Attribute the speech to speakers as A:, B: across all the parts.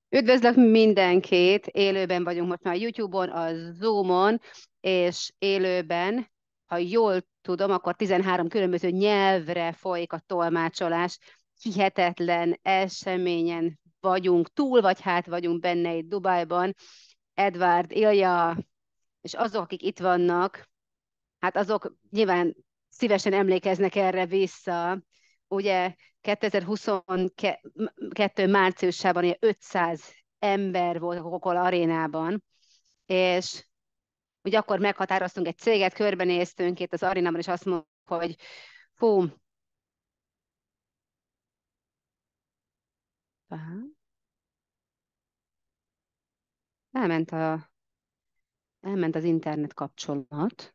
A: Üdvözlök mindenkit! Élőben vagyunk most már a YouTube-on, a Zoom-on, és élőben, ha jól tudom, akkor 13 különböző nyelvre folyik a tolmácsolás. Hihetetlen eseményen vagyunk túl, vagy hát vagyunk benne itt Dubajban. Edward, Ilja, és azok, akik itt vannak, hát azok nyilván szívesen emlékeznek erre vissza. Ugye 2022 márciusában ilyen 500 ember volt a Coca-Cola arénában, és ugye akkor meghatároztunk egy céget, körbenéztünk itt az arénában, és azt mondtuk, hogy fú, elment, elment az internet kapcsolat.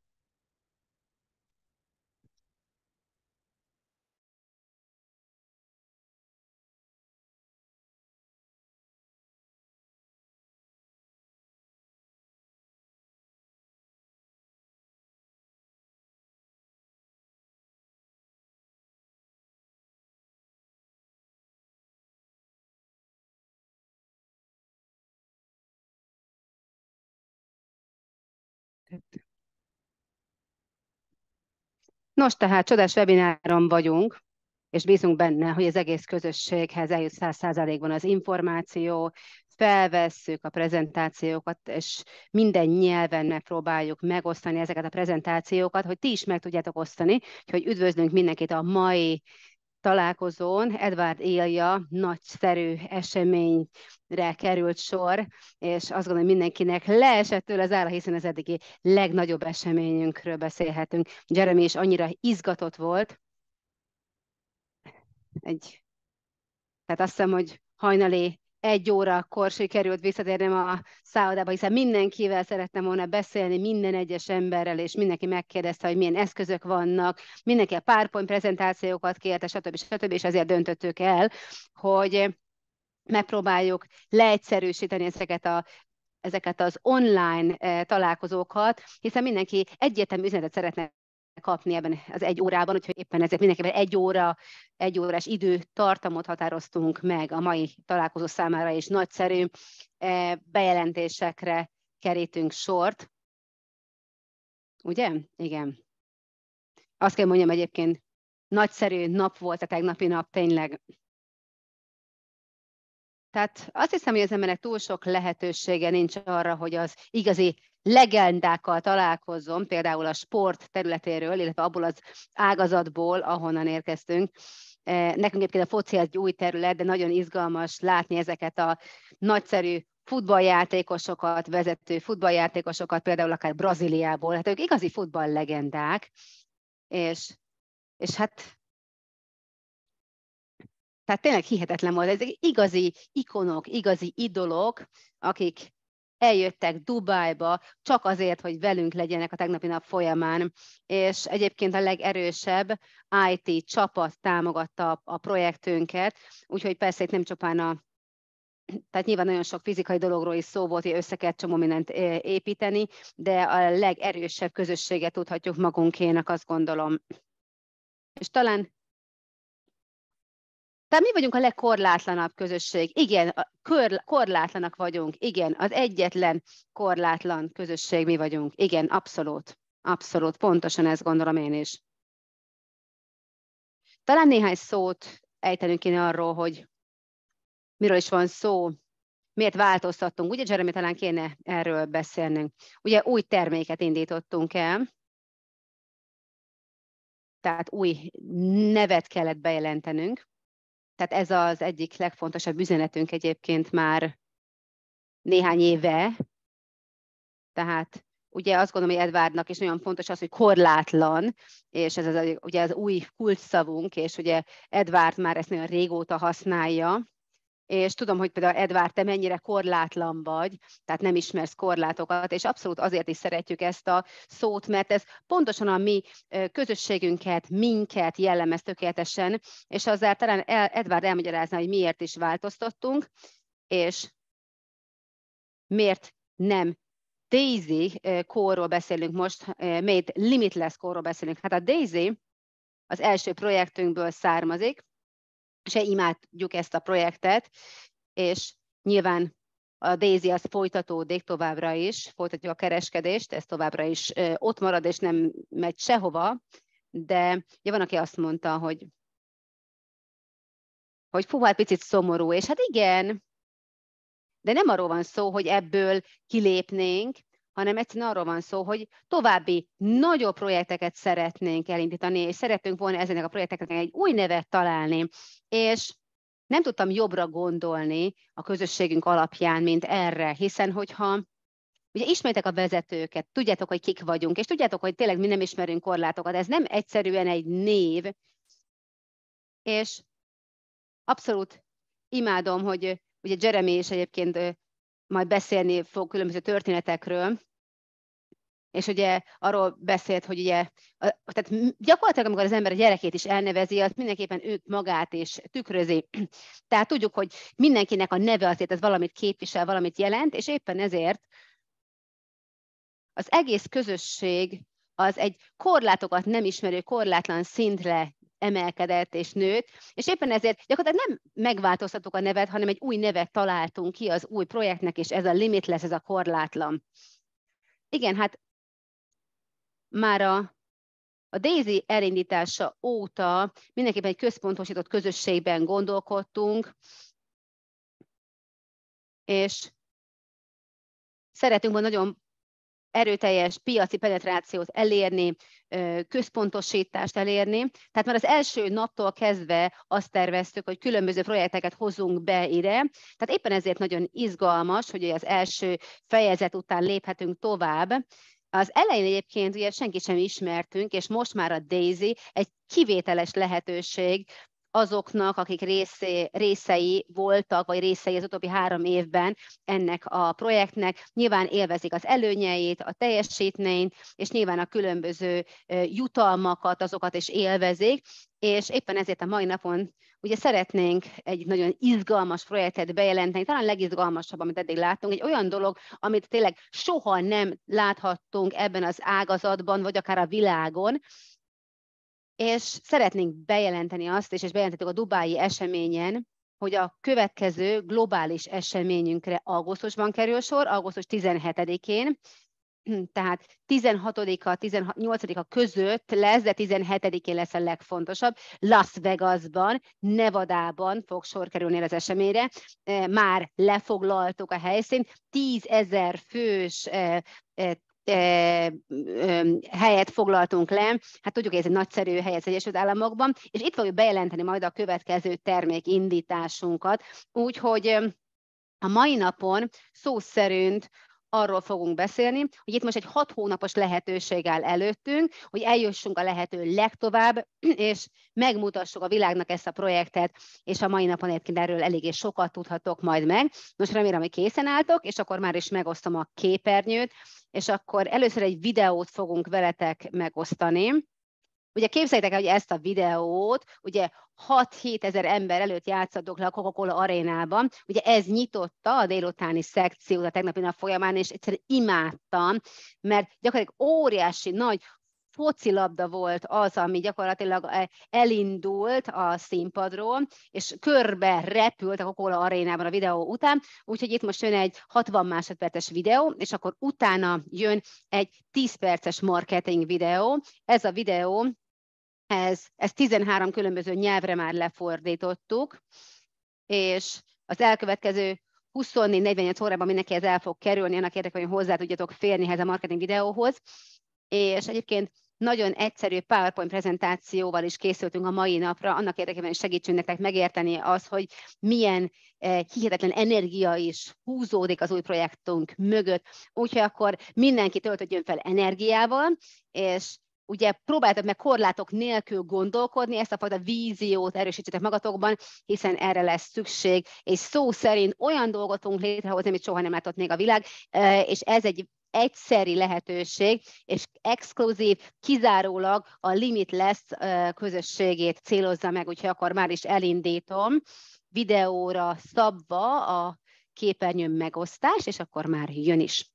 A: Nos, tehát csodás webináron vagyunk, és bízunk benne, hogy az egész közösséghez eljut 100%-ban az információ, felvesszük a prezentációkat, és minden nyelven megpróbáljuk megosztani ezeket a prezentációkat, hogy ti is meg tudjátok osztani, úgyhogy üdvözlünk mindenkit a mai találkozón. Edward Ilja nagyszerű eseményre került sor, és azt gondolom, hogy mindenkinek leesett tőle az ára, hiszen az eddigi legnagyobb eseményünkről beszélhetünk. Jeremy is annyira izgatott volt, tehát azt hiszem, hogy hajnali 1 órakor sikerült visszatérnem a szállodába, hiszen mindenkivel szerettem volna beszélni, minden egyes emberrel, és mindenki megkérdezte, hogy milyen eszközök vannak, mindenki a PowerPoint prezentációkat kérte, stb. És azért döntöttük el, hogy megpróbáljuk leegyszerűsíteni ezeket az online találkozókat, hiszen mindenki egyértelmű üzenetet szeretne kapni ebben az 1 órában, úgyhogy éppen ezért mindenképpen 1 órás időtartamot határoztunk meg a mai találkozó számára, és nagyszerű bejelentésekre kerítünk sort. Ugye? Igen. Azt kell mondjam, egyébként nagyszerű nap volt a tegnapi nap, tényleg. Tehát azt hiszem, hogy az embernek túl sok lehetősége nincs arra, hogy az igazi legendákkal találkozzon, például a sport területéről, illetve abból az ágazatból, ahonnan érkeztünk. Nekünk egyébként a foci egy új terület, de nagyon izgalmas látni ezeket a nagyszerű futballjátékosokat, vezető futballjátékosokat, például akár Brazíliából. Hát ők igazi futballlegendák, és hát tehát tényleg hihetetlen volt. Ezek igazi ikonok, igazi idolok, akik eljöttek Dubájba csak azért, hogy velünk legyenek a tegnapi nap folyamán. És egyébként a legerősebb IT csapat támogatta a projektünket, úgyhogy persze itt nem csupán tehát nyilván nagyon sok fizikai dologról is szó volt, hogy össze kell csomó mindent építeni, de a legerősebb közösséget tudhatjuk magunkénak, azt gondolom. És talán tehát mi vagyunk a legkorlátlanabb közösség. Igen, korlátlanak vagyunk. Igen, az egyetlen korlátlan közösség mi vagyunk. Igen, abszolút. Abszolút. Pontosan ezt gondolom én is. Talán néhány szót ejtenünk kéne arról, hogy miről is van szó, miért változtattunk. Ugye, Jeremy, talán kéne erről beszélnünk. Ugye új terméket indítottunk el, tehát új nevet kellett bejelentenünk. Tehát ez az egyik legfontosabb üzenetünk egyébként már néhány éve. Tehát ugye azt gondolom, hogy Edwardnak is nagyon fontos az, hogy korlátlan, és ez ugye az új kulcsszavunk, és ugye Edward már ezt nagyon régóta használja, és tudom, hogy például Edward, te mennyire korlátlan vagy, tehát nem ismersz korlátokat, és abszolút azért is szeretjük ezt a szót, mert ez pontosan a mi közösségünket, minket jellemez tökéletesen, és azzal talán Edward elmagyarázná, hogy miért is változtattunk, és miért nem Daisy kórról beszélünk most, Made Limitless kórról beszélünk. Hát a Daisy az első projektünkből származik, és imádjuk ezt a projektet, és Nyilván a Daisy az folytatódik továbbra is, folytatjuk a kereskedést, ez továbbra is ott marad, és nem megy sehova, de van, aki azt mondta, hogy fú, hát picit szomorú, és hát igen, de nem arról van szó, hogy ebből kilépnénk, hanem egyszerűen arról van szó, hogy további nagyobb projekteket szeretnénk elindítani, és szeretünk volna ezeknek a projekteknek egy új nevet találni, és nem tudtam jobbra gondolni a közösségünk alapján, mint erre, hiszen hogyha ugye ismertek a vezetőket, tudjátok, hogy kik vagyunk, és tudjátok, hogy tényleg mi nem ismerünk korlátokat, ez nem egyszerűen egy név, és abszolút imádom, hogy ugye Jeremy is egyébként majd beszélni fog különböző történetekről, és ugye arról beszélt, hogy ugye, tehát gyakorlatilag amikor az ember a gyerekét is elnevezi, az mindenképpen őt magát is tükrözi. Tehát tudjuk, hogy mindenkinek a neve azért ez valamit képvisel, valamit jelent, és éppen ezért az egész közösség az egy korlátokat nem ismerő, korlátlan szintre emelkedett és nőtt, és éppen ezért gyakorlatilag nem megváltoztattuk a nevet, hanem egy új nevet találtunk ki az új projektnek, és ez a limitless, ez a korlátlan. Igen, hát már a Daisy elindítása óta mindenképpen egy központosított közösségben gondolkodtunk, és szeretünk volna nagyon erőteljes piaci penetrációt elérni, központosítást elérni. Tehát már az első naptól kezdve azt terveztük, hogy különböző projekteket hozunk be ide. Tehát éppen ezért nagyon izgalmas, hogy az első fejezet után léphetünk tovább. Az elején egyébként ugye senki sem ismertünk, és most már a Daisy egy kivételes lehetőség azoknak, akik részei voltak, vagy részei az utóbbi 3 évben ennek a projektnek. Nyilván élvezik az előnyeit, a teljesítményt, és nyilván a különböző jutalmakat, azokat is élvezik, és éppen ezért a mai napon ugye szeretnénk egy nagyon izgalmas projektet bejelenteni, talán legizgalmasabb, amit eddig láttunk, egy olyan dolog, amit tényleg soha nem láthattunk ebben az ágazatban, vagy akár a világon, és szeretnénk bejelenteni azt, és bejelentettük a dubái eseményen, hogy a következő globális eseményünkre augusztusban kerül sor, augusztus 17-én, tehát 16-a, 18-a között lesz, de 17-én lesz a legfontosabb. Las Vegasban, Nevadában fog sor kerülni az eseményre. Már lefoglaltuk a helyszínt, 10 000 fős helyet foglaltunk le. Hát tudjuk, hogy ez egy nagyszerű hely az Egyesült Államokban, és itt fogjuk bejelenteni majd a következő termékindításunkat. Úgyhogy a mai napon szó szerint arról fogunk beszélni, hogy itt most egy 6 hónapos lehetőség áll előttünk, hogy eljussunk a lehető legtovább, és megmutassuk a világnak ezt a projektet, és a mai napon egyébként erről eléggé sokat tudhatok majd meg. Most remélem, hogy készen álltok, és akkor már is megosztom a képernyőt, és akkor először egy videót fogunk veletek megosztani. Ugye képzeljétek el, hogy ezt a videót, ugye 6-7 ezer ember előtt játszottuk le a Coca-Cola arénában. Ugye ez nyitotta a délutáni szekciót a tegnapi nap folyamán, és egyszerűen imádtam, mert gyakorlatilag óriási nagy focilabda volt az, ami gyakorlatilag elindult a színpadról, és körbe repült a Coca-Cola arénában a videó után, úgyhogy itt most jön egy 60 másodperces videó, és akkor utána jön egy 10 perces marketing videó. Ez a videó, ez 13 különböző nyelvre már lefordítottuk, és az elkövetkező 24-48 órában mindenki ez el fog kerülni, annak érdekében, hogy hozzá tudjatok férni ehhez a marketing videóhoz. És egyébként nagyon egyszerű PowerPoint prezentációval is készültünk a mai napra, annak érdekében, hogy segítsünk nektek megérteni az, hogy milyen hihetetlen energia is húzódik az új projektunk mögött. Úgyhogy akkor mindenki töltödjön fel energiával, és ugye próbáltak meg korlátok nélkül gondolkodni, ezt a fajta víziót erősítsetek magatokban, hiszen erre lesz szükség, és szó szerint olyan dolgot fogunk létrehozni, amit soha nem látott még a világ, és ez egy egyszeri lehetőség, és exkluzív, kizárólag a Limitless közösségét célozza meg, úgyhogy akkor már is elindítom videóra szabva a képernyőn megosztás, és akkor már jön is.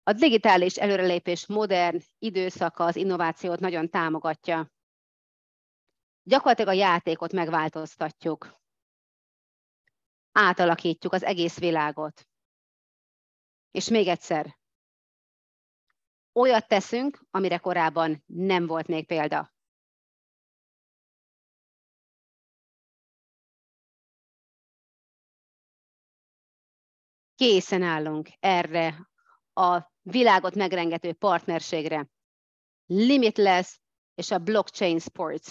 A: A digitális előrelépés modern időszaka az innovációt nagyon támogatja. Gyakorlatilag a játékot megváltoztatjuk. Átalakítjuk az egész világot. És még egyszer, olyat teszünk, amire korábban nem volt még példa. Készen állunk erre a világot megrengető partnerségre. Limitless és a blockchain sports.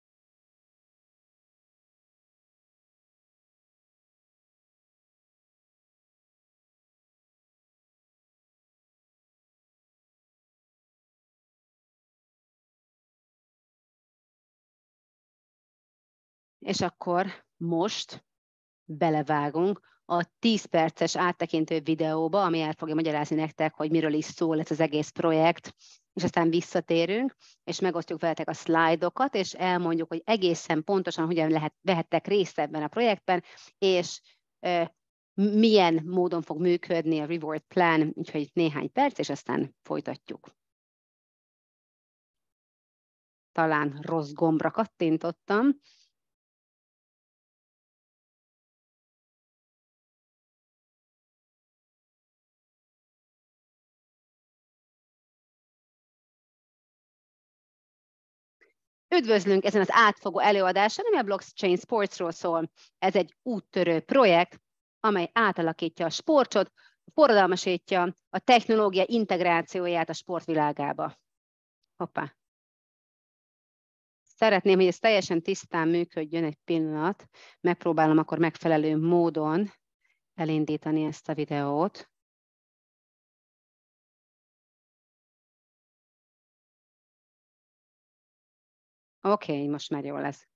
A: És akkor most belevágunk a 10 perces áttekintő videóba, ami el fogja magyarázni nektek, hogy miről is szól ez az egész projekt, és aztán visszatérünk, és megosztjuk veletek a szlájdokat, és elmondjuk, hogy egészen pontosan hogyan vehettek részt ebben a projektben, és milyen módon fog működni a Reward Plan, úgyhogy néhány perc, és aztán folytatjuk. Talán rossz gombra kattintottam. Üdvözlünk ezen az átfogó előadáson, ami a Blockchain Sportsról szól. Ez egy úttörő projekt, amely átalakítja a sportot, forradalmasítja a technológia integrációját a sportvilágába. Hoppá. Szeretném, hogy ez teljesen tisztán működjön egy pillanat. Megpróbálom akkor megfelelő módon elindítani ezt a videót. Oké, most már jól lesz.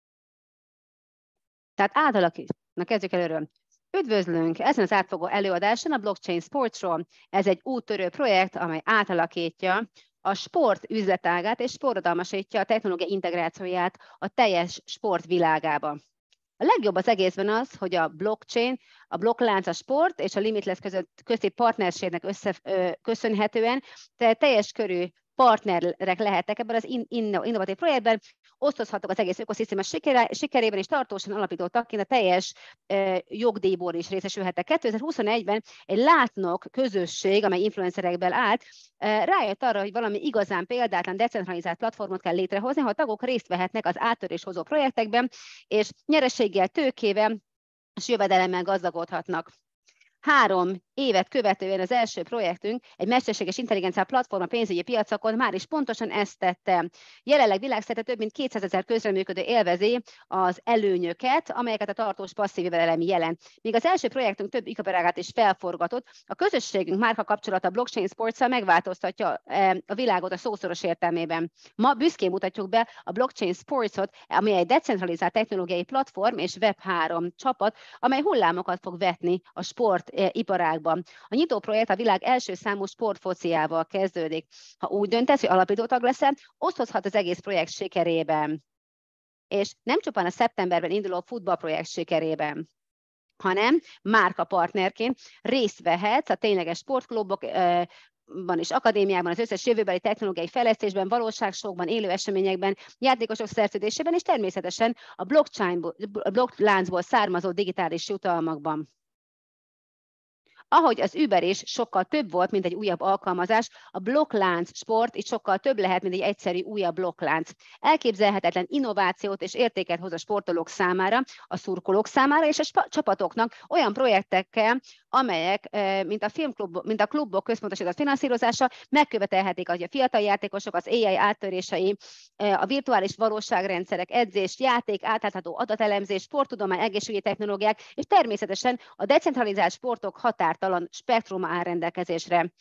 A: Tehát átalakítjuk. Kezdjük előről. Üdvözlünk ezen az átfogó előadáson a Blockchain Sportsról. Ez egy úttörő projekt, amely átalakítja a sport üzletágát és forradalmasítja a technológia integrációját a teljes sportvilágába. A legjobb az egészben az, hogy a blockchain, a blokklánc, a sport és a Limitless közti partnerségnek köszönhetően teljes körű partnerek lehettek ebben az innovatív projektben, osztozhatok az egész ökoszisztéma sikerében, és tartósan alapító tagként a teljes jogdíjból is részesülhettek. 2021-ben egy látnok közösség, amely influencerekből állt, rájött arra, hogy valami igazán példátlan, decentralizált platformot kell létrehozni, ahol a tagok részt vehetnek az áttörés-hozó projektekben, és nyereséggel, tőkével és jövedelemmel gazdagodhatnak. 3 évet követően az első projektünk, egy mesterséges intelligencia platform a pénzügyi piacokon már is pontosan ezt tette. Jelenleg világszerte több mint 200 000 közreműködő élvezi az előnyöket, amelyeket a tartós passzív jövedelem jelent. Míg az első projektünk több iparágát is felforgatott, a közösségünk márka kapcsolata a Blockchain Sports-szal megváltoztatja a világot a szószoros értelmében. Ma büszkén mutatjuk be a Blockchain Sports-ot, ami egy decentralizált technológiai platform és Web3 csapat, amely hullámokat fog vetni a sportiparágban. A nyitó projekt a világ első számú sportfociával kezdődik. Ha úgy döntesz, hogy alapítótag leszel, osztozhat az egész projekt sikerében. És nem csupán a szeptemberben induló futballprojekt sikerében, hanem márkapartnerként részt vehetsz a tényleges sportklubokban és akadémiákban, az összes jövőbeli technológiai fejlesztésben, valóságsokban, élő eseményekben, játékosok szerződésében, és természetesen a blokkláncból származó digitális jutalmakban. Ahogy az Uber is sokkal több volt, mint egy újabb alkalmazás, a blokklánc sport is sokkal több lehet, mint egy egyszerű újabb blokklánc. Elképzelhetetlen innovációt és értéket hoz a sportolók számára, a szurkolók számára és a csapatoknak olyan projektekkel, amelyek, mint a klubok központosított finanszírozása, megkövetelhetik, hogy a fiatal játékosok, az AI áttörései, a virtuális valóságrendszerek, edzés, játék, átlátható adatelemzés, sporttudomány, egészségügyi technológiák, és természetesen a decentralizált sportok határtalan spektruma áll rendelkezésre.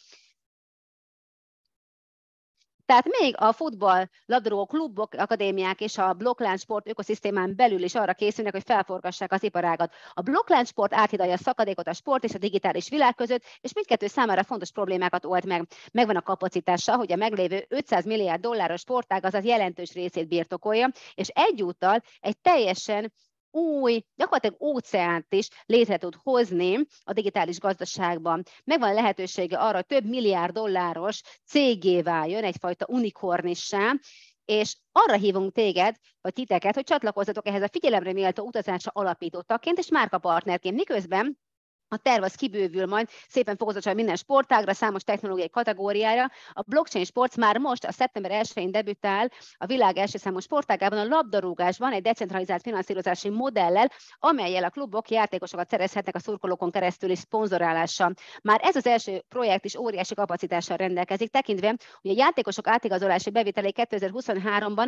A: Tehát még a futball, labdarúgó klubok, akadémiák és a blokkláncsport ökoszisztémán belül is arra készülnek, hogy felforgassák az iparágat. A blokkláncsport áthidalja a szakadékot a sport és a digitális világ között, és mindkettő számára fontos problémákat old meg. Megvan a kapacitása, hogy a meglévő $500 milliárd sportágazat jelentős részét birtokolja, és egyúttal egy teljesen gyakorlatilag óceánt is létre tud hozni a digitális gazdaságban. Megvan a lehetősége arra, hogy több milliárd dolláros céggé váljon, egyfajta unikornissá, és arra hívunk titeket, hogy csatlakozzatok ehhez a figyelemre méltó utazásra alapító tagként és márkapartnerként, miközben a terv az kibővül majd szépen fokozatosan minden sportágra, számos technológiai kategóriára. A blockchain sport már most a szeptember 1-én debütál a világ első számú sportágában, a labdarúgásban egy decentralizált finanszírozási modellel, amellyel a klubok játékosokat szerezhetnek a szurkolókon keresztül és szponzorálással. Már ez az első projekt is óriási kapacitással rendelkezik, tekintve, hogy a játékosok átigazolási bevételei 2023-ban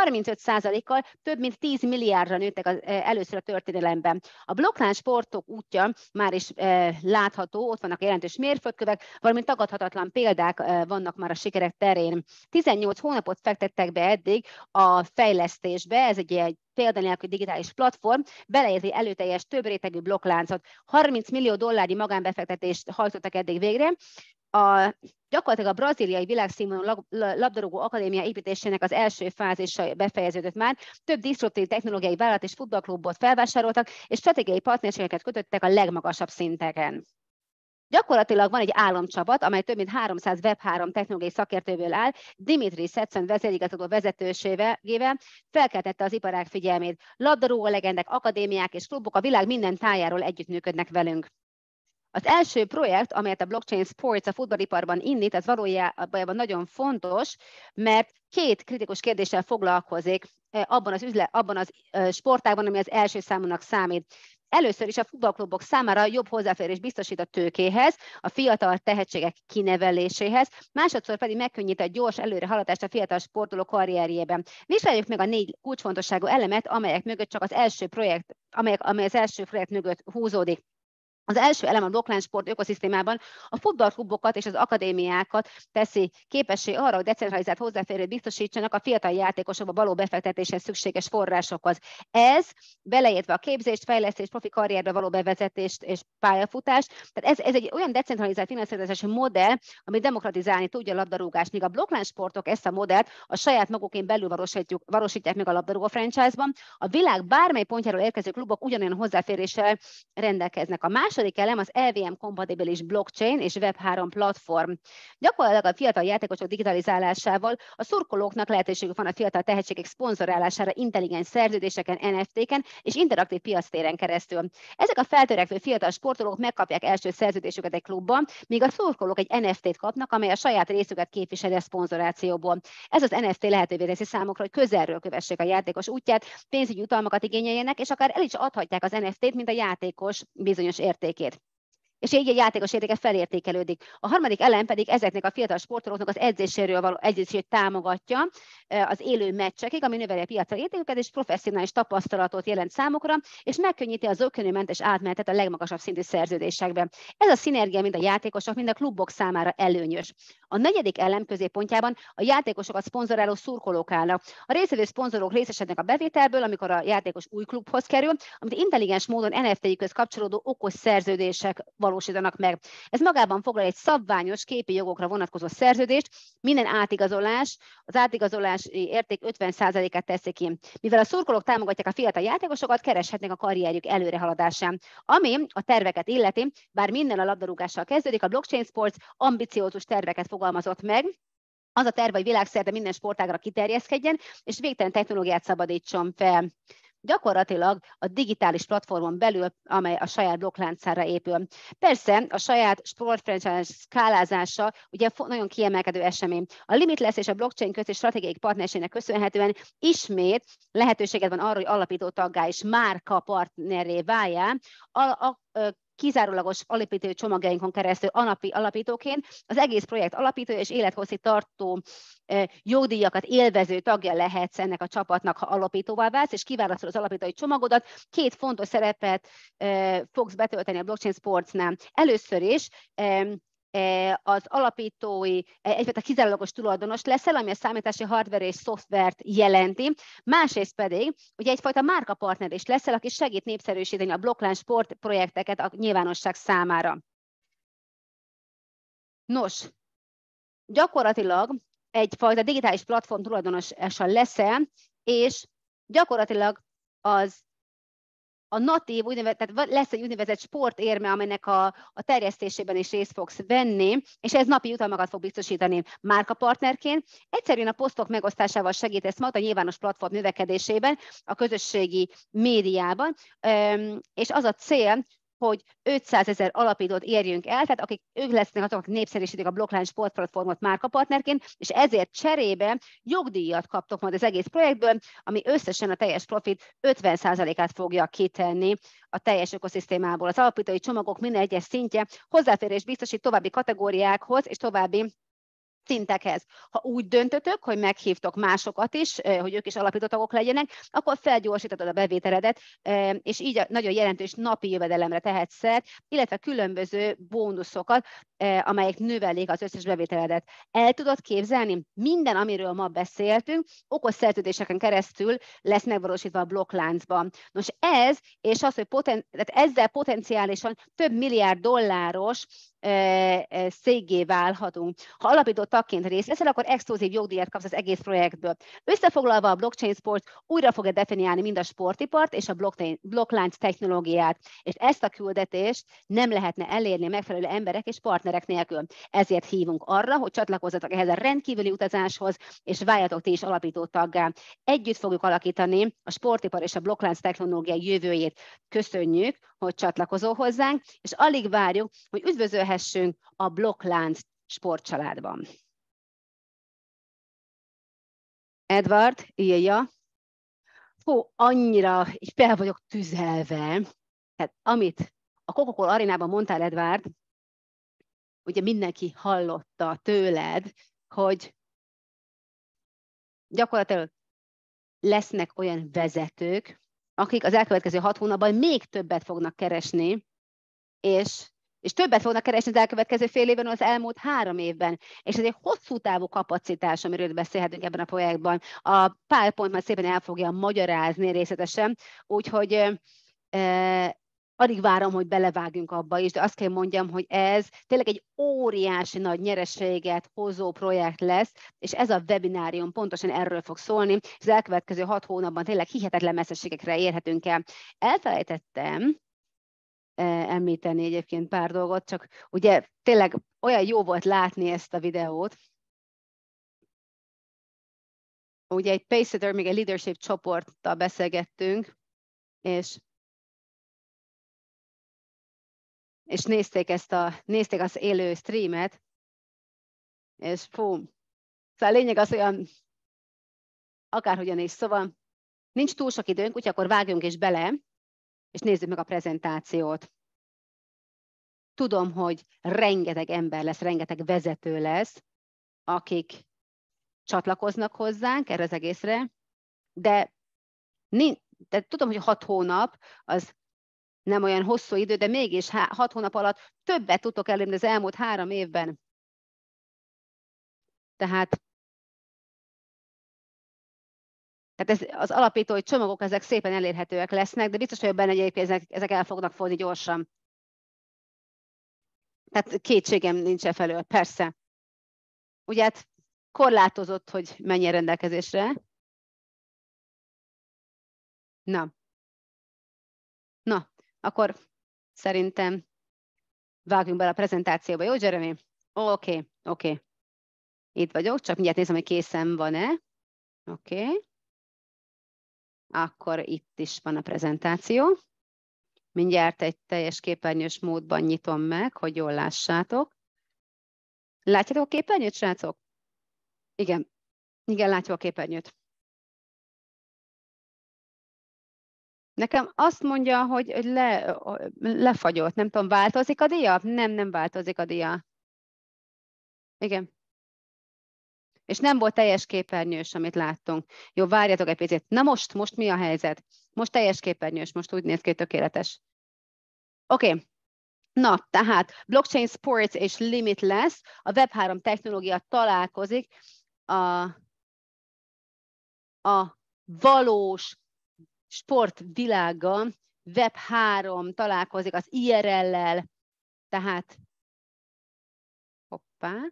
A: 35%-kal több mint 10 milliárdra nőttek először a történelemben. A blockchain sportok útja már is látható, ott vannak jelentős mérföldkövek, valamint tagadhatatlan példák vannak már a sikerek terén. 18 hónapot fektettek be eddig a fejlesztésbe, ez egy példanélküli digitális platform, beleérti előteljes több rétegű blokkláncot. 30 millió dollárnyi magánbefektetést hajtottak eddig végre. Gyakorlatilag a brazíliai világszínvonalú labdarúgó akadémia építésének az első fázisa befejeződött már, több diszruptív technológiai vállalat és futballklubot felvásároltak, és stratégiai partnerségeket kötöttek a legmagasabb szinteken. Gyakorlatilag van egy államcsapat, amely több mint 300 Web3 technológiai szakértőből áll, Dimitri Szetszön vezérigazgató vezetőségével felkeltette az iparág figyelmét. Labdarúgó legendek, akadémiák és klubok a világ minden tájáról együttműködnek velünk. Az első projekt, amelyet a Blockchain Sports a futballiparban indít, ez valójában nagyon fontos, mert két kritikus kérdéssel foglalkozik abban az sportágban, ami az első számúnak számít. Először is a futballklubok számára jobb hozzáférés biztosít a tőkéhez, a fiatal tehetségek kineveléséhez, másodszor pedig megkönnyíti a gyors előrehaladást a fiatal sportoló karrierjében. Vizsgáljuk meg a 4 kulcsfontosságú elemet, amelyek mögött csak az első projekt, amely az első projekt mögött húzódik. Az első elem a blockchain sport ökoszisztémában a futballklubokat és az akadémiákat teszi képessé arra, hogy decentralizált hozzáférést biztosítsanak a fiatal játékosokba való befektetéshez szükséges forrásokhoz. Ez beleértve a képzést, fejlesztést, profi karrierbe való bevezetést és pályafutást. Tehát ez egy olyan decentralizált finanszírozási modell, ami demokratizálni tudja a labdarúgást, míg a blockchain sportok ezt a modellt a saját magukén belül valósítják meg a labdarúgó franchise-ban. A világ bármely pontjáról érkező klubok ugyanolyan hozzáféréssel rendelkeznek. A második elem az EVM-kompatibilis blockchain és Web3 platform. Gyakorlatilag a fiatal játékosok digitalizálásával a szurkolóknak lehetőségük van a fiatal tehetségek szponzorálására intelligens szerződéseken, NFT-ken és interaktív piactéren keresztül. Ezek a feltörekvő fiatal sportolók megkapják első szerződésüket egy klubban, míg a szurkolók egy NFT-t kapnak, amely a saját részüket képviseli a szponzorációból. Ez az NFT lehetővé teszi számukra, hogy közelről kövessék a játékos útját, pénzügyi jutalmakat igényeljenek, és akár el is adhatják az NFT-t, mint a játékos bizonyos értékét. És így a játékos értéke felértékelődik. A harmadik elem pedig ezeknek a fiatal sportolóknak az edzéséről való edzését támogatja az élő meccsekig, ami növeli a piacra értéküket és professzionális tapasztalatot jelent számukra, és megkönnyíti az zökkenőmentes átmenetet a legmagasabb szintű szerződésekben. Ez a szinergia mind a játékosok, mind a klubok számára előnyös. A negyedik elem középpontjában a játékosokat szponzoráló szurkolók állnak. A résztvevő szponzorok részesednek a bevételből, amikor a játékos új klubhoz kerül, amit intelligens módon NFT-jükhöz kapcsolódó okos szerződések valósítanak meg. Ez magában foglal egy szabványos képi jogokra vonatkozó szerződést, minden átigazolás, az átigazolási érték 50%-át teszi ki. Mivel a szurkolók támogatják a fiatal játékosokat, kereshetnek a karrierjük előrehaladásán. Ami a terveket illeti, bár minden a labdarúgással kezdődik, a blockchain sports ambiciózus terveket fogalmazott meg. Az a terv, hogy világszerte minden sportágra kiterjeszkedjen, és végtelen technológiát szabadítson fel. Gyakorlatilag a digitális platformon belül, amely a saját blokkláncára épül. Persze a saját sportfranchise skálázása ugye nagyon kiemelkedő esemény. A Limitless és a blockchain közti stratégiai partnerségnek köszönhetően ismét lehetőséged van arra, hogy alapító taggá és márka partnerré váljál. Kizárólagos alapító csomagjainkon keresztül alapítóként az egész projekt alapítója és élethosszig tartó jogdíjakat élvező tagja lehetsz ennek a csapatnak, ha alapítóvá válsz, és kiválasztod az alapítói csomagodat. 2 fontos szerepet fogsz betölteni a blockchain sportsnál. Először is az alapítói egyfajta kizárólagos tulajdonos leszel, ami a számítási hardware és szoftvert jelenti. Másrészt pedig, ugye egyfajta márkapartner is leszel, aki segít népszerűsíteni a blockchain sport projekteket a nyilvánosság számára. Nos, gyakorlatilag egyfajta digitális platform tulajdonosa leszel, és gyakorlatilag az a natív, tehát lesz egy úgynevezett sportérme, amelynek a terjesztésében is részt fogsz venni, és ez napi jutalmakat fog biztosítani márkapartnerként. Egyszerűen a posztok megosztásával segítesz majd a nyilvános platform növekedésében, a közösségi médiában, és az a cél, hogy 500 000 alapítót érjünk el, tehát ők lesznek azok, akik népszerűsítik a Blockline sportplatformot márkapartnerként, és ezért cserébe jogdíjat kaptok majd az egész projektből, ami összesen a teljes profit 50%-át fogja kitenni a teljes ökoszisztémából. Az alapítói csomagok minden egyes szintje hozzáférés biztosít további kategóriákhoz és további szintekhez. Ha úgy döntötök, hogy meghívtok másokat is, hogy ők is alapító tagok legyenek, akkor felgyorsítod a bevételedet, és így nagyon jelentős napi jövedelemre tehetsz szert, illetve különböző bónuszokat, amelyek növelik az összes bevételedet. El tudod képzelni? Minden, amiről ma beszéltünk, okos szerződéseken keresztül lesz megvalósítva a blokkláncban. Nos, ez, és az, hogy tehát ezzel potenciálisan több milliárd dolláros céggé válhatunk. Ha alapító tagként részt veszel, akkor exkluzív jogdíjat kapsz az egész projektből. Összefoglalva a blockchain sport újra fogja definiálni mind a sportipart és a blokklánc technológiát, és ezt a küldetést nem lehetne elérni megfelelő emberek és partnerek nélkül. Ezért hívunk arra, hogy csatlakozzatok ehhez a rendkívüli utazáshoz, és váljatok ti is alapító taggá. Együtt fogjuk alakítani a sportipar és a blokklánc technológia jövőjét. Köszönjük, hogy csatlakozol hozzánk, és alig várjuk, hogy üdvözölhessünk a blokklánc sportcsaládban. Edward írja, annyira fel vagyok tüzelve, tehát amit a Coca-Cola arénában mondtál, Edward, ugye mindenki hallotta tőled, hogy gyakorlatilag lesznek olyan vezetők, akik az elkövetkező 6 hónapban még többet fognak keresni, és többet fognak keresni az elkövetkező fél évben, az elmúlt 3 évben. És ez egy hosszú távú kapacitás, amiről beszélhetünk ebben a projektben. A PowerPoint már szépen el fogja magyarázni részletesen, úgyhogy alig várom, hogy belevágjunk abba is, de azt kell mondjam, hogy ez tényleg egy óriási nagy nyereséget hozó projekt lesz, és ez a webinárium pontosan erről fog szólni, és az elkövetkező 6 hónapban tényleg hihetetlen messzeségekre érhetünk el. Elfelejtettem említeni egyébként pár dolgot, csak ugye tényleg olyan jó volt látni ezt a videót. Ugye egy Pacesetter, még egy leadership csoporttal beszélgettünk, és nézték az élő streamet, és szóval a lényeg az, olyan akárhogyan is, szóval nincs túl sok időnk, úgyhogy akkor vágjunk is bele, és nézzük meg a prezentációt. Tudom, hogy rengeteg ember lesz, rengeteg vezető lesz, akik csatlakoznak hozzánk erre az egészre, de tudom, hogy 6 hónap az nem olyan hosszú idő, de mégis 6 hónap alatt többet tudtok elérni az elmúlt 3 évben. Tehát az alapítói csomagok, ezek szépen elérhetőek lesznek, de biztos vagyok benne, hogy egyébként ezek el fognak folyni gyorsan. Tehát kétségem nincs e felől, persze. Ugye hát korlátozott, hogy mennyi rendelkezésre. Na, akkor szerintem vágjunk bele a prezentációba. Jó, Jeremy? Oké. Itt vagyok, csak mindjárt nézem, hogy készen van-e. Oké. Akkor itt is van a prezentáció. Mindjárt egy teljes képernyős módban nyitom meg, hogy jól lássátok. Látjátok a képernyőt, srácok? Igen, látjuk a képernyőt. Nekem azt mondja, hogy lefagyott. Nem tudom, változik a dia? Nem változik a dia. Igen. És nem volt teljes képernyős, amit láttunk. Jó, várjatok egy picit. Na most mi a helyzet? Most teljes képernyős, most úgy néz ki, tökéletes. Oké. Na, tehát blockchain sports és limitless, a Web3 technológia találkozik a valós sportvilággal, Web3 találkozik az IRL-lel, tehát hoppá,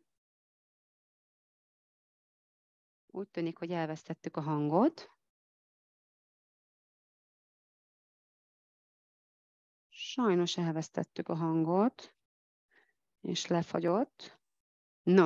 A: úgy tűnik, hogy elvesztettük a hangot. Sajnos elvesztettük a hangot, és lefagyott. No.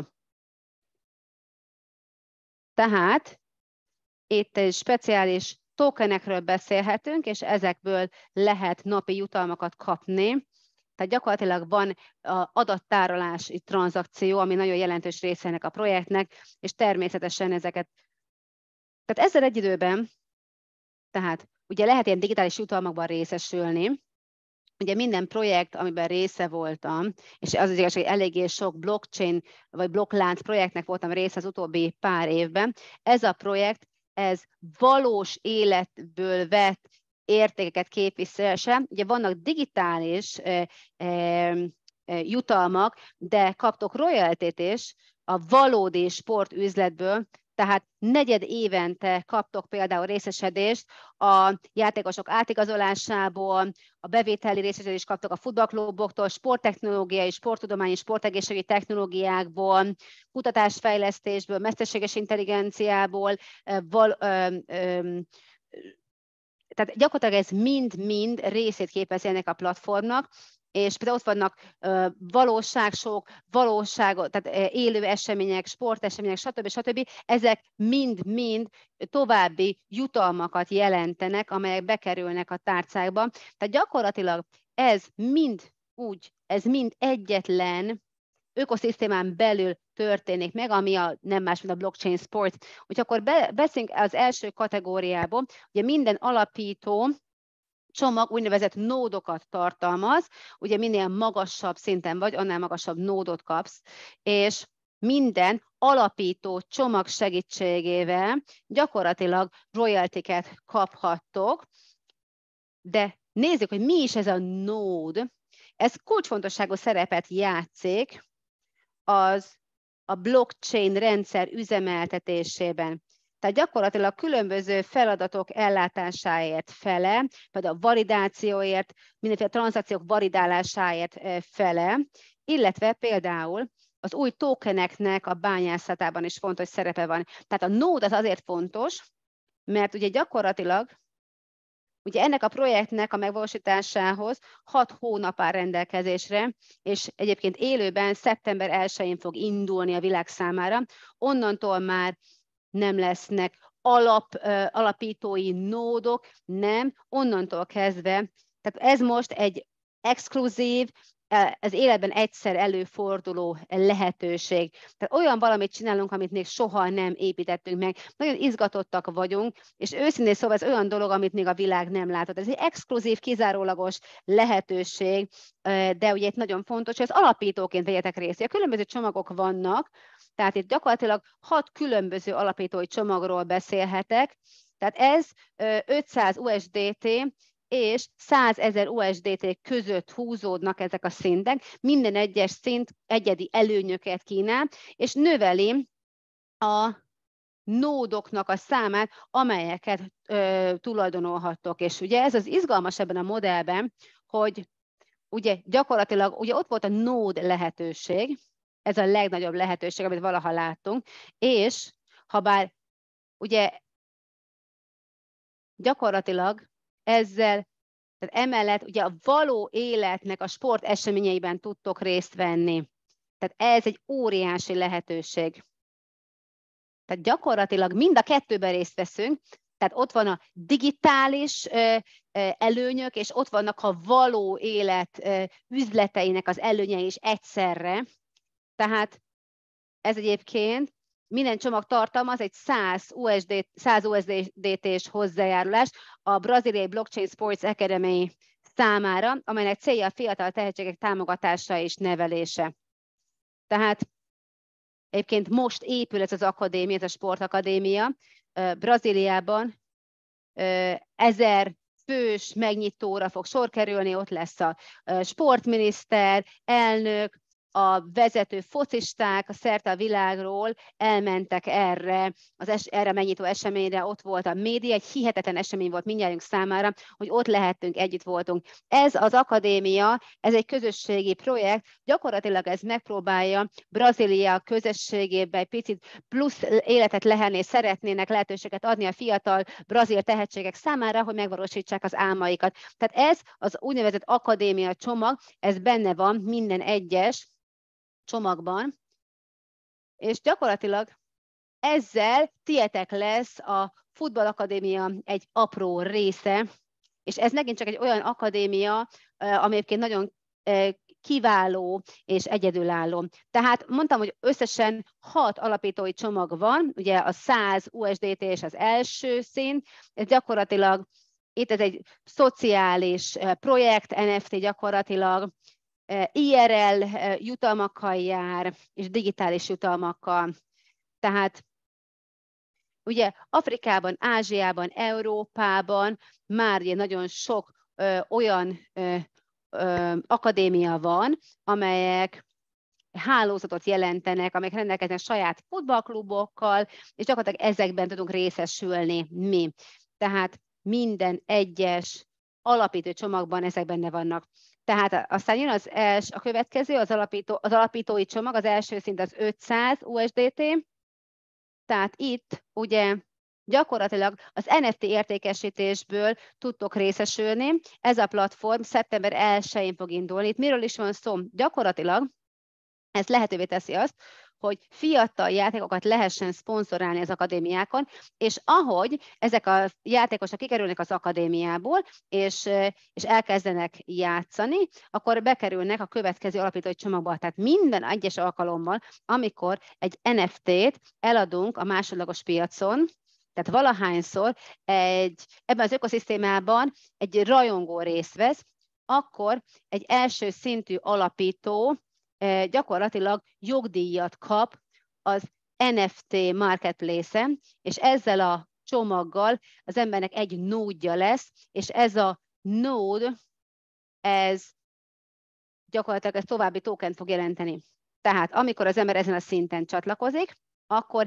A: Tehát itt egy speciális tokenekről beszélhetünk, és ezekből lehet napi jutalmakat kapni. Tehát gyakorlatilag van adattárolási tranzakció, ami nagyon jelentős része ennek a projektnek, és természetesen ezeket. Tehát ezzel egy időben, tehát ugye lehet ilyen digitális jutalmakban részesülni. Ugye minden projekt, amiben része voltam, és az igazság, hogy eléggé sok blockchain vagy blokklánc projektnek voltam része az utóbbi pár évben, ez a projekt, ez valós életből vett értékeket képvisel. Ugye vannak digitális jutalmak, de kaptok royalty-t is a valódi sportüzletből, tehát negyed évente kaptok például részesedést a játékosok átigazolásából, a bevételi részesedést kaptok a futballkluboktól, sporttechnológiai, sporttudományi, sportegészségügyi technológiákból, kutatásfejlesztésből, mesterséges intelligenciából, tehát gyakorlatilag ez mind-mind részét képezi ennek a platformnak, és például ott vannak valóságsok, tehát élő események, sportesemények, stb. Ezek mind-mind további jutalmakat jelentenek, amelyek bekerülnek a tárcákba. Tehát gyakorlatilag ez mind egyetlen ökoszisztémán belül történik meg, ami nem más, mint a blockchain sport. Úgyhogy akkor beszélünk az első kategóriából, ugye minden alapító csomag úgynevezett nódokat tartalmaz, ugye minél magasabb szinten vagy, annál magasabb nódot kapsz, és minden alapító csomag segítségével gyakorlatilag royalty-ket kaphattok, de nézzük, hogy mi is ez a nód. Ez kulcsfontosságú szerepet játszik a blockchain rendszer üzemeltetésében. Tehát gyakorlatilag különböző feladatok ellátásáért fele, vagy a validációért, mindenféle tranzakciók validálásáért fele, illetve például az új tokeneknek a bányászatában is fontos szerepe van. Tehát a node az azért fontos, mert ugye gyakorlatilag ugye ennek a projektnek a megvalósításához 6 hónap áll rendelkezésre, és egyébként élőben szeptember 1-én fog indulni a világ számára. Onnantól már nem lesznek alapítói nódok, nem, onnantól kezdve. Tehát ez most egy exkluzív, az életben egyszer előforduló lehetőség. Tehát olyan valamit csinálunk, amit még soha nem építettünk meg. Nagyon izgatottak vagyunk, és őszintén szóval ez olyan dolog, amit még a világ nem látott. Ez egy exkluzív, kizárólagos lehetőség, de ugye itt nagyon fontos, hogy az alapítóként vegyetek részt. A különböző csomagok vannak, tehát itt gyakorlatilag 6 különböző alapítói csomagról beszélhetek. Tehát ez 500 USDT és 100 000 USDT között húzódnak ezek a szintek. Minden egyes szint egyedi előnyöket kínál, és növeli a nódoknak a számát, amelyeket tulajdonolhattok. És ugye ez az izgalmas ebben a modellben, hogy ugye gyakorlatilag ugye ott volt a nód lehetőség, ez a legnagyobb lehetőség, amit valaha láttunk, és habár ugye gyakorlatilag ezzel, tehát emellett ugye a való életnek a sport eseményeiben tudtok részt venni. Tehát ez egy óriási lehetőség. Tehát gyakorlatilag mind a kettőben részt veszünk, tehát ott van a digitális előnyök, és ott vannak a való élet üzleteinek az előnyei is egyszerre. Tehát ez egyébként minden csomag tartalmaz egy 100 USDT-s hozzájárulás a braziliai Blockchain Sports Academy számára, amelynek célja a fiatal tehetségek támogatása és nevelése. Tehát egyébként most épül ez az akadémia, ez a sportakadémia. Brazíliában 1000 fős megnyitóra fog sor kerülni, ott lesz a sportminiszter, elnök, a vezető focisták a szerte a világról elmentek erre megnyitó eseményre, ott volt a média, egy hihetetlen esemény volt mindjárt számára, hogy ott lehettünk, együtt voltunk. Ez az akadémia, ez egy közösségi projekt, gyakorlatilag ez megpróbálja Brazília közösségébe egy picit plusz életet lehelni, és szeretnének lehetőséget adni a fiatal brazil tehetségek számára, hogy megvalósítsák az álmaikat. Tehát ez az úgynevezett akadémia csomag, ez benne van minden egyes csomagban, és gyakorlatilag ezzel tietek lesz a Futballakadémia egy apró része, és ez megint csak egy olyan akadémia, ami egyébként nagyon kiváló és egyedülálló. Tehát mondtam, hogy összesen 6 alapítói csomag van, ugye a 100 USDT és az első szint, ez gyakorlatilag itt ez egy szociális projekt, NFT gyakorlatilag, IRL jutalmakkal jár, és digitális jutalmakkal. Tehát ugye Afrikában, Ázsiában, Európában már ugye nagyon sok olyan akadémia van, amelyek hálózatot jelentenek, amelyek rendelkeznek saját futballklubokkal, és gyakorlatilag ezekben tudunk részesülni mi. Tehát minden egyes alapító csomagban ezek benne vannak. Tehát aztán jön a következő, az alapítói csomag, az első szint az 500 USDT, tehát itt ugye gyakorlatilag az NFT értékesítésből tudtok részesülni. Ez a platform szeptember 1-én fog indulni. Itt miről is van szó? Gyakorlatilag ez lehetővé teszi azt, hogy fiatal játékokat lehessen szponzorálni az akadémiákon, és ahogy ezek a játékosok kikerülnek az akadémiából, és elkezdenek játszani, akkor bekerülnek a következő alapítói csomagba. Tehát minden egyes alkalommal, amikor egy NFT-t eladunk a másodlagos piacon, tehát valahányszor ebben az ökoszisztémában egy rajongó részt vesz, akkor egy első szintű alapító gyakorlatilag jogdíjat kap az NFT marketplace-en, és ezzel a csomaggal az embernek egy nódja lesz, és ez a nód, ez gyakorlatilag ez további tokent fog jelenteni. Tehát amikor az ember ezen a szinten csatlakozik, akkor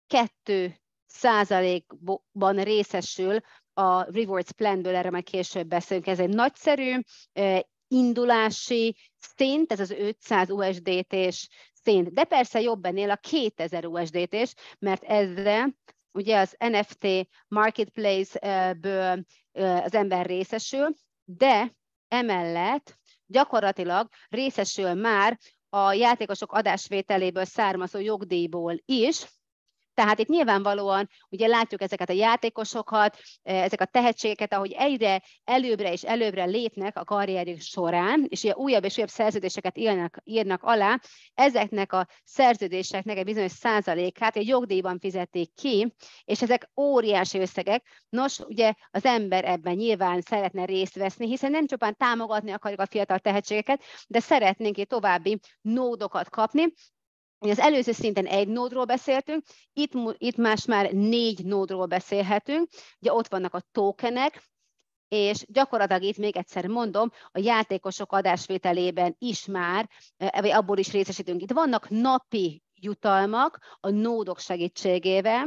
A: 2%-ban részesül a Rewards Planből, erre majd később beszélünk. Ez egy nagyszerű indulási szint, ez az 500 USDT-s szint, de persze jobb ennél a 2000 USDT-s, mert ezzel ugye az NFT marketplace-ből az ember részesül, de emellett gyakorlatilag részesül már a játékosok adásvételéből származó jogdíjból is. Tehát itt nyilvánvalóan ugye látjuk ezeket a játékosokat, ezek a tehetségeket, ahogy egyre előbbre és előbbre lépnek a karrierjük során, és ugye újabb és újabb szerződéseket írnak alá, ezeknek a szerződéseknek egy bizonyos százalékát egy jogdíjban fizetik ki, és ezek óriási összegek. Nos, ugye az ember ebben nyilván szeretne részt veszni, hiszen nem csupán támogatni akarjuk a fiatal tehetségeket, de szeretnénk itt további nódokat kapni. Az előző szinten egy nódról beszéltünk, itt már 4 nódról beszélhetünk, ugye ott vannak a tokenek, és gyakorlatilag itt még egyszer mondom, a játékosok adásvételében is már, vagy abból is részesítünk. Itt vannak napi jutalmak a nódok segítségével,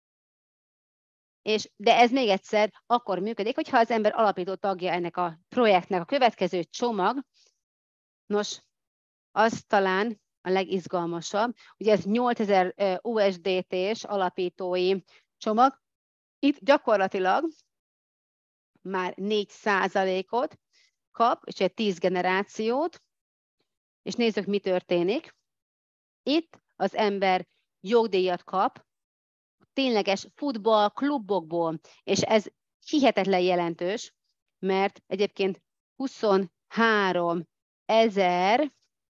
A: de ez még egyszer akkor működik, hogyha az ember alapító tagja ennek a projektnek. A következő csomag, nos, az talán a legizgalmasabb. Ugye ez 8000 USDT-s alapítói csomag. Itt gyakorlatilag már 4%-ot kap, és egy 10 generációt, és nézzük, mi történik. Itt az ember jogdíjat kap, tényleges futballklubokból, és ez hihetetlen jelentős, mert egyébként 23 000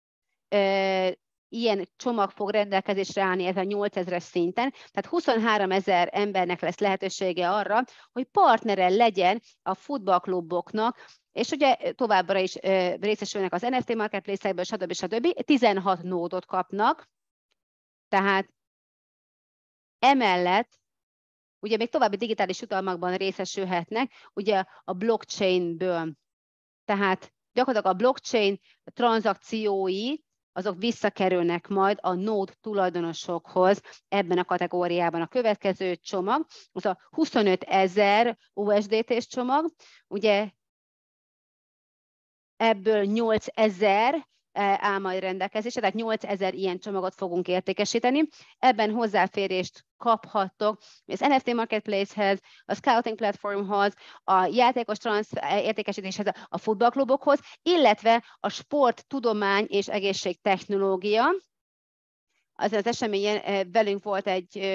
A: ilyen csomag fog rendelkezésre állni ezen 8000-es szinten, tehát 23 000 embernek lesz lehetősége arra, hogy partnere legyen a futballkluboknak, és ugye továbbra is részesülnek az NFT marketplace-ekből, stb. 16 nódot kapnak, tehát emellett ugye még további digitális jutalmakban részesülhetnek, ugye a blockchainből. Tehát gyakorlatilag a blockchain tranzakciói azok visszakerülnek majd a Node tulajdonosokhoz ebben a kategóriában. A következő csomag, az a 25 000 USDT-s csomag, ugye ebből 8 000 áll majd rendelkezésre, tehát 8 000 ilyen csomagot fogunk értékesíteni. Ebben hozzáférést kaphattok az NFT Marketplace-hez, a Scouting Platformhoz, a játékos értékesítéshez, a futballklubokhoz, illetve a sport, tudomány és egészségtechnológia. Az eseményen velünk volt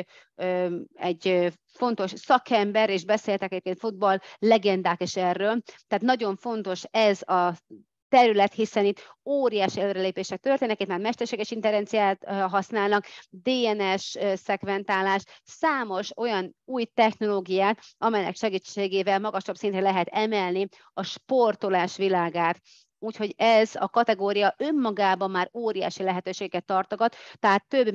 A: egy fontos szakember, és beszéltek egyébként futball legendák is erről. Tehát nagyon fontos ez a terület, hiszen itt óriási előrelépések történnek, itt már mesterséges intelligenciát használnak, DNS szekventálás, számos olyan új technológiát, amelynek segítségével magasabb szintre lehet emelni a sportolás világát. Úgyhogy ez a kategória önmagában már óriási lehetőséget tartogat, tehát több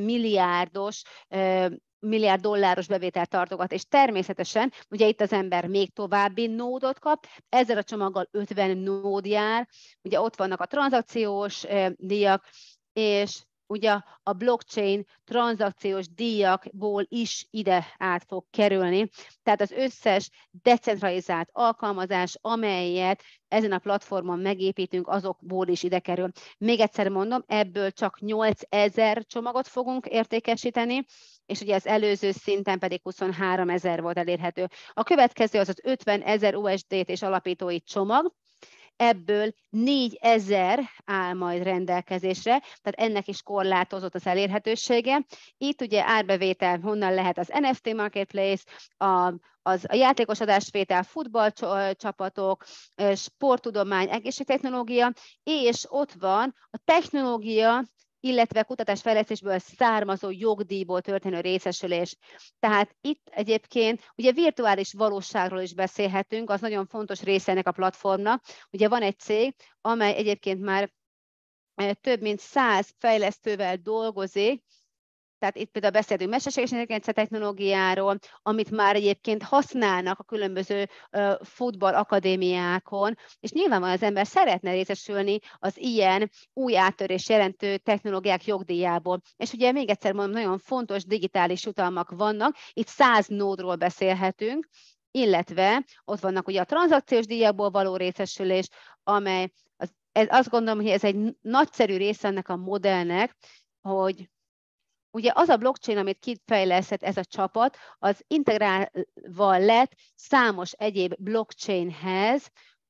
A: milliárd dolláros bevételt tartogat, és természetesen ugye itt az ember még további nódot kap, ezzel a csomaggal 50 nód jár, ugye ott vannak a tranzakciós díjak, és ugye a blockchain tranzakciós díjakból is ide át fog kerülni. Tehát az összes decentralizált alkalmazás, amelyet ezen a platformon megépítünk, azokból is ide kerül. Még egyszer mondom, ebből csak 8000 csomagot fogunk értékesíteni, és ugye az előző szinten pedig 23 000 volt elérhető. A következő az 50 000 USDT és alapítói csomag, ebből 4000 áll majd rendelkezésre, tehát ennek is korlátozott az elérhetősége. Itt ugye árbevétel honnan lehet az NFT Marketplace, a játékos adásvétel, futballcsapatok, sporttudomány, egészségtechnológia, és ott van a technológia, illetve kutatásfejlesztésből származó jogdíjból történő részesülés. Tehát itt egyébként ugye virtuális valóságról is beszélhetünk, az nagyon fontos része ennek a platformnak. Ugye van egy cég, amely egyébként már több mint 100 fejlesztővel dolgozik, tehát itt például beszélünk mesterséges intelligencia technológiáról, amit már egyébként használnak a különböző futballakadémiákon, és nyilvánvalóan az ember szeretne részesülni az ilyen új áttörés jelentő technológiák jogdíjából. És ugye még egyszer mondom, nagyon fontos digitális jutalmak vannak, itt 100 nódról beszélhetünk, illetve ott vannak ugye a tranzakciós díjakból való részesülés, amely azt gondolom, hogy ez egy nagyszerű része ennek a modellnek, hogy ugye az a blockchain, amit kifejlesztett ez a csapat, az integrálva lett számos egyéb blockchainhez,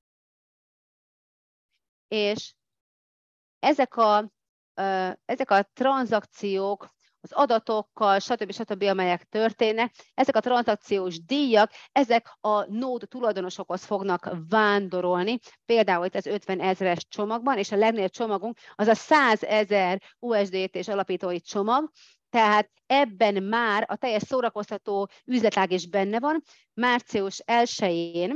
A: és ezek a tranzakciók, az adatokkal, stb., amelyek történnek, ezek a tranzakciós díjak, ezek a nód tulajdonosokhoz fognak vándorolni, például itt az 50 000-es csomagban, és a legnagyobb csomagunk az a 100 000 USDT-s alapítói csomag, tehát ebben már a teljes szórakoztató üzletág is benne van. Március 1-én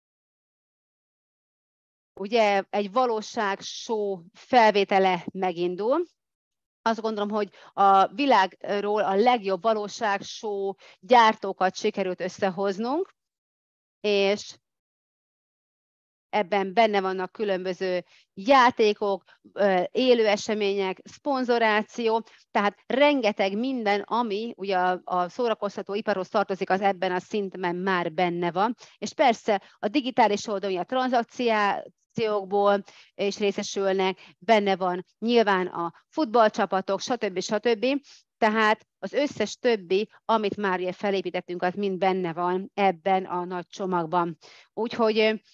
A: ugye egy valóságshow felvétele megindul. Azt gondolom, hogy a világról a legjobb valóságshow gyártókat sikerült összehoznunk, és ebben benne vannak különböző játékok, élő események, szponzoráció, tehát rengeteg minden, ami ugye a szórakoztató iparhoz tartozik, az ebben a szintben már benne van. És persze a digitális oldalon a tranzakciókból is részesülnek, benne van nyilván a futballcsapatok, stb. Tehát az összes többi, amit már ugye felépítettünk, az mind benne van ebben a nagy csomagban. Úgyhogy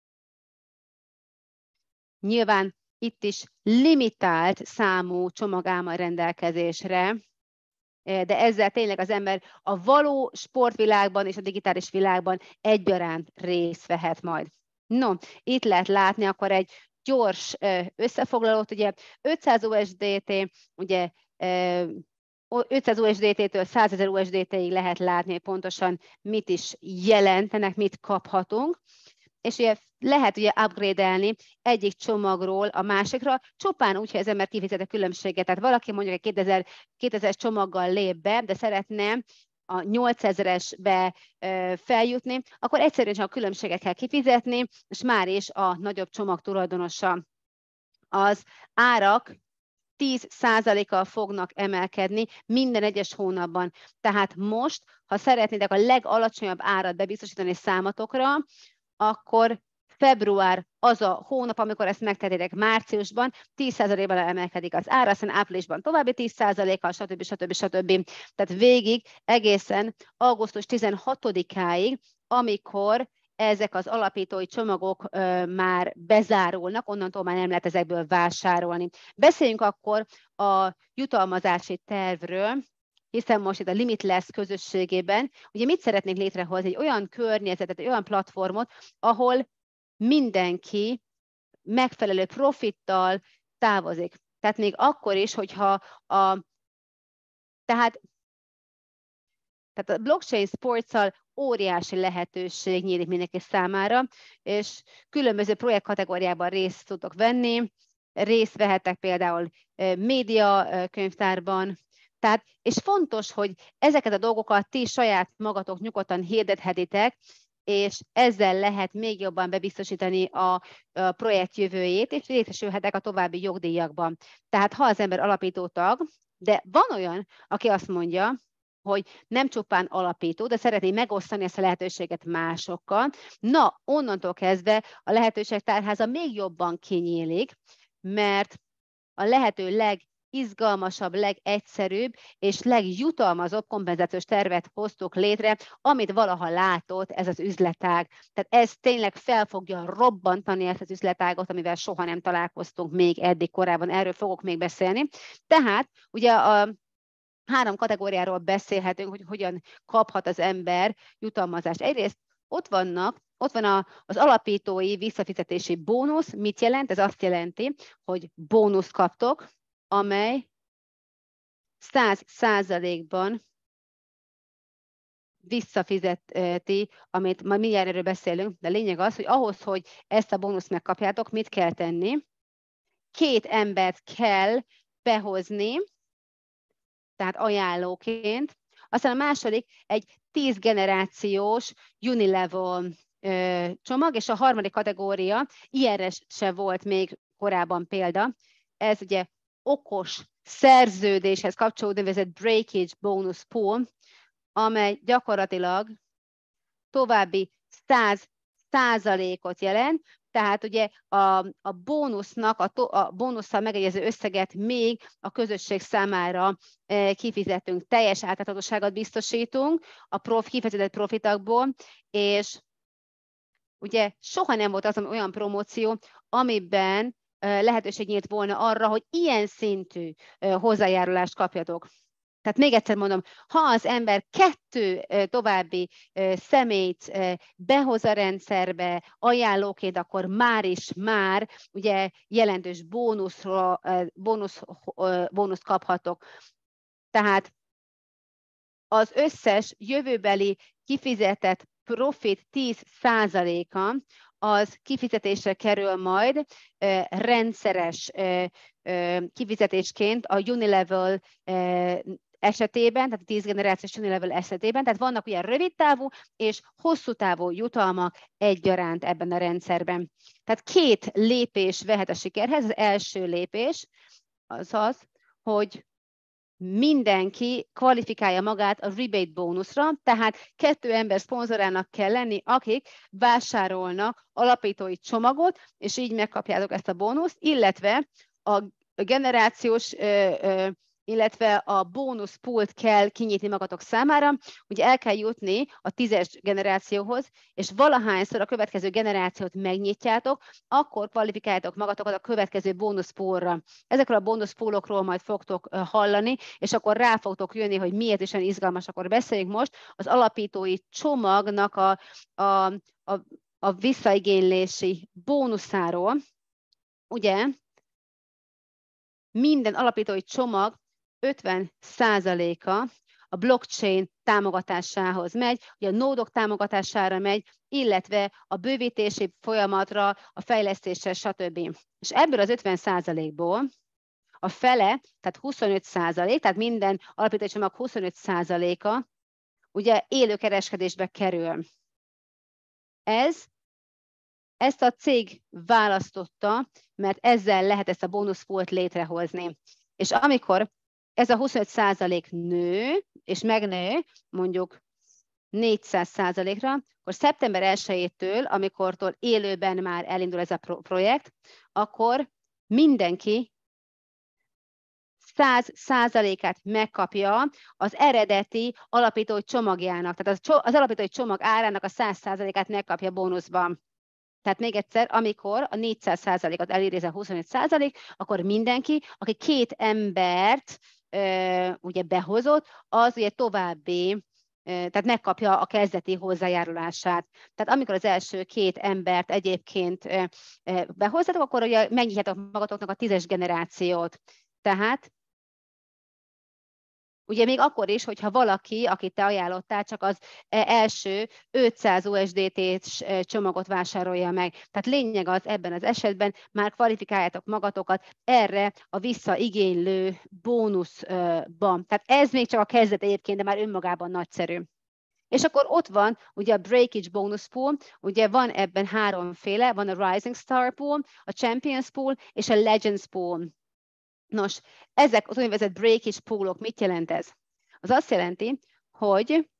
A: nyilván itt is limitált számú csomag áll majd rendelkezésre, de ezzel tényleg az ember a való sportvilágban és a digitális világban egyaránt részt vehet majd. No, itt lehet látni akkor egy gyors összefoglalót, ugye 500 USDT, ugye 500 USDT-től 100 000 USDT-ig lehet látni, hogy pontosan mit is jelentenek, mit kaphatunk. És ugye lehet ugye upgrade-elni egyik csomagról a másikra, csupán úgy, hogy az ember kifizet a különbséget. Tehát valaki mondjuk egy 2000 csomaggal lép be, de szeretne a 8000-esbe feljutni, akkor egyszerűen csak a különbséget kell kifizetni, és már is a nagyobb csomag tulajdonosa. Az árak 10%-kal fognak emelkedni minden egyes hónapban. Tehát most, ha szeretnétek a legalacsonyabb árat bebiztosítani számotokra, akkor február az a hónap, amikor ezt megtehetitek, márciusban 10%-ban emelkedik az ár, aztán áprilisban további 10%-kal, stb. Tehát végig egészen augusztus 16-áig, amikor ezek az alapítói csomagok már bezárulnak, onnantól már nem lehet ezekből vásárolni. Beszéljünk akkor a jutalmazási tervről, hiszen most itt a Limitless közösségében, ugye mit szeretnénk létrehozni? Egy olyan környezetet, egy olyan platformot, ahol mindenki megfelelő profittal távozik. Tehát még akkor is, hogyha tehát a blockchain sportszal óriási lehetőség nyílik mindenki számára, és különböző projektkategóriában részt tudok venni, részt vehetek például média könyvtárban, tehát, és fontos, hogy ezeket a dolgokat ti saját magatok nyugodtan hirdethetitek, és ezzel lehet még jobban bebiztosítani a projekt jövőjét, és részesülhetek a további jogdíjakban. Tehát ha az ember alapító tag, de van olyan, aki azt mondja, hogy nem csupán alapító, de szeretné megosztani ezt a lehetőséget másokkal. Na, onnantól kezdve a lehetőség tárháza még jobban kinyílik, mert a lehető legizgalmasabb, legegyszerűbb és legjutalmazóbb kompenzációs tervet hoztuk létre, amit valaha látott ez az üzletág. Tehát ez tényleg fel fogja robbantani ezt az üzletágot, amivel soha nem találkoztunk még eddig korábban. Erről fogok még beszélni. Tehát ugye a 3 kategóriáról beszélhetünk, hogy hogyan kaphat az ember jutalmazást. Egyrészt ott van az alapítói visszafizetési bónusz. Mit jelent? Ez azt jelenti, hogy bónuszt kaptok, amely 100%-ban visszafizeti, amit majd mindjárt erről beszélünk, de lényeg az, hogy ahhoz, hogy ezt a bónuszt megkapjátok, mit kell tenni? 2 embert kell behozni, tehát ajánlóként. Aztán a második egy 10 generációs unilevel csomag, és a harmadik kategória, ilyenre se volt még korábban példa, ez ugye okos szerződéshez kapcsolódó nevezett breakage bonus pool, amely gyakorlatilag további 100%-ot jelent, tehát ugye a bónusznak, a bónusszal megegyező összeget még a közösség számára kifizetünk, teljes átláthatóságot biztosítunk a kifizetett profitokból, és ugye soha nem volt azon olyan promóció, amiben lehetőség nyílt volna arra, hogy ilyen szintű hozzájárulást kapjatok. Tehát még egyszer mondom, ha az ember 2 további személyt behoz a rendszerbe ajánlóként, akkor már ugye jelentős bónuszt kaphatok. Tehát az összes jövőbeli kifizetett profit 10%-a az kifizetésre kerül majd rendszeres kifizetésként a unilevel esetében, tehát a 10 generációs unilevel esetében, tehát vannak ugye rövid távú és hosszú távú jutalmak egyaránt ebben a rendszerben. Tehát 2 lépés vehet a sikerhez. Az első lépés az az, hogy mindenki kvalifikálja magát a rebate bónuszra, tehát 2 ember szponzorának kell lenni, akik vásárolnak alapítói csomagot, és így megkapjátok ezt a bónuszt, illetve a generációs, illetve a bónuszpult kell kinyitni magatok számára, ugye el kell jutni a 10-es generációhoz, és valahányszor a következő generációt megnyitjátok, akkor kvalifikáljátok magatokat a következő bónuszpólra. Ezekről a bónuszpólokról majd fogtok hallani, és akkor rá fogtok jönni, hogy miért is olyan izgalmas. Akkor beszéljünk most az alapítói csomagnak a visszaigénylési bónuszáról. Ugye minden alapítói csomag 50%-a a blockchain támogatásához megy, ugye a nódok támogatására megy, illetve a bővítési folyamatra, a fejlesztésre, stb. És ebből az 50%-ból a fele, tehát 25%, tehát minden alapítói csomag 25%-a ugye élő kereskedésbe kerül. Ezt a cég választotta, mert ezzel lehet ezt a bónuszpólt létrehozni. És amikor ez a 25% nő, és megnő mondjuk 400%-ra, akkor szeptember 1-től, amikortól élőben már elindul ez a projekt, akkor mindenki 100%-át megkapja az eredeti alapítói csomagjának. Tehát az alapítói csomag árának a 100%-át megkapja bónuszban. Tehát még egyszer, amikor a 400%-ot eléri ez a 25%, akkor mindenki, aki 2 embert ugye behozott, az ugye további, tehát megkapja a kezdeti hozzájárulását. Tehát amikor az első 2 embert egyébként behozzatok, akkor ugye megnyitjátok magatoknak a 10-es generációt. Tehát ugye még akkor is, hogyha valaki, akit te ajánlottál, csak az első 500 USDT csomagot vásárolja meg. Tehát lényeg az ebben az esetben, már kvalifikáljátok magatokat erre a visszaigénylő bónuszban. Tehát ez még csak a kezdet egyébként, de már önmagában nagyszerű. És akkor ott van ugye a Breakage Bonus Pool, ugye van ebben 3-féle, van a Rising Star Pool, a Champions Pool és a Legends Pool. Nos, ezek az úgynevezett breakage poolok, mit jelent ez? Az azt jelenti, hogy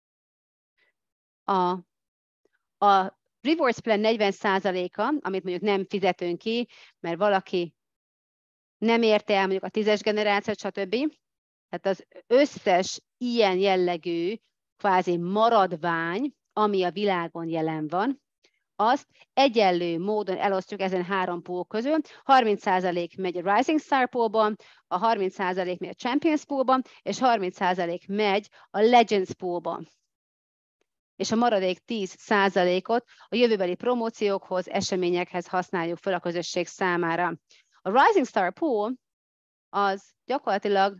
A: a Rewards Plan 40%-a, amit mondjuk nem fizetünk ki, mert valaki nem érte el mondjuk a 10-es generációt, stb. Tehát az összes ilyen jellegű kvázi maradvány, ami a világon jelen van, azt egyenlő módon elosztjuk ezen 3 pool közül. 30% megy a Rising Star poolban, a 30% megy a Champions poolban, és 30% megy a Legends poolban. És a maradék 10%-ot a jövőbeli promóciókhoz, eseményekhez használjuk fel a közösség számára. A Rising Star pool az gyakorlatilag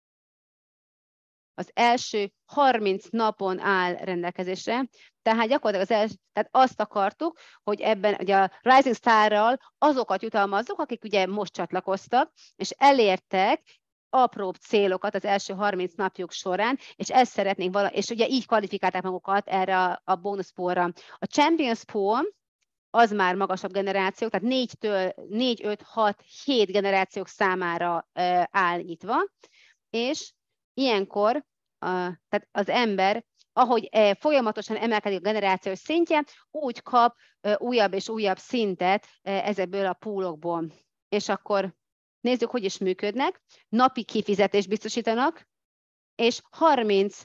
A: az első 30 napon áll rendelkezésre, tehát gyakorlatilag tehát azt akartuk, hogy ebben ugye a Rising Star-ral azokat jutalmazzuk, akik ugye most csatlakoztak, és elértek apróbb célokat az első 30 napjuk során, és ezt szeretnénk és ugye így kvalifikálták magukat erre a bónuszpólra. A Champions Pool az már magasabb generációk, tehát 4, 5, 6, 7 generációk számára áll nyitva, és ilyenkor tehát az ember, ahogy folyamatosan emelkedik a generációs szintje, úgy kap újabb és újabb szintet ezekből a poolokból. És akkor nézzük, hogy is működnek. Napi kifizetést biztosítanak, és 30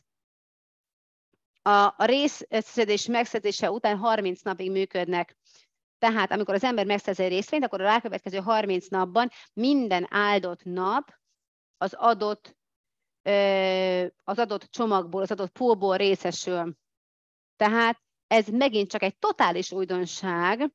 A: a részszedés megszedése után 30 napig működnek. Tehát amikor az ember megszerzi a részvényt, akkor a rákövetkező 30 napban minden áldott nap az adott csomagból, az adott poolból részesül. Tehát ez megint csak egy totális újdonság.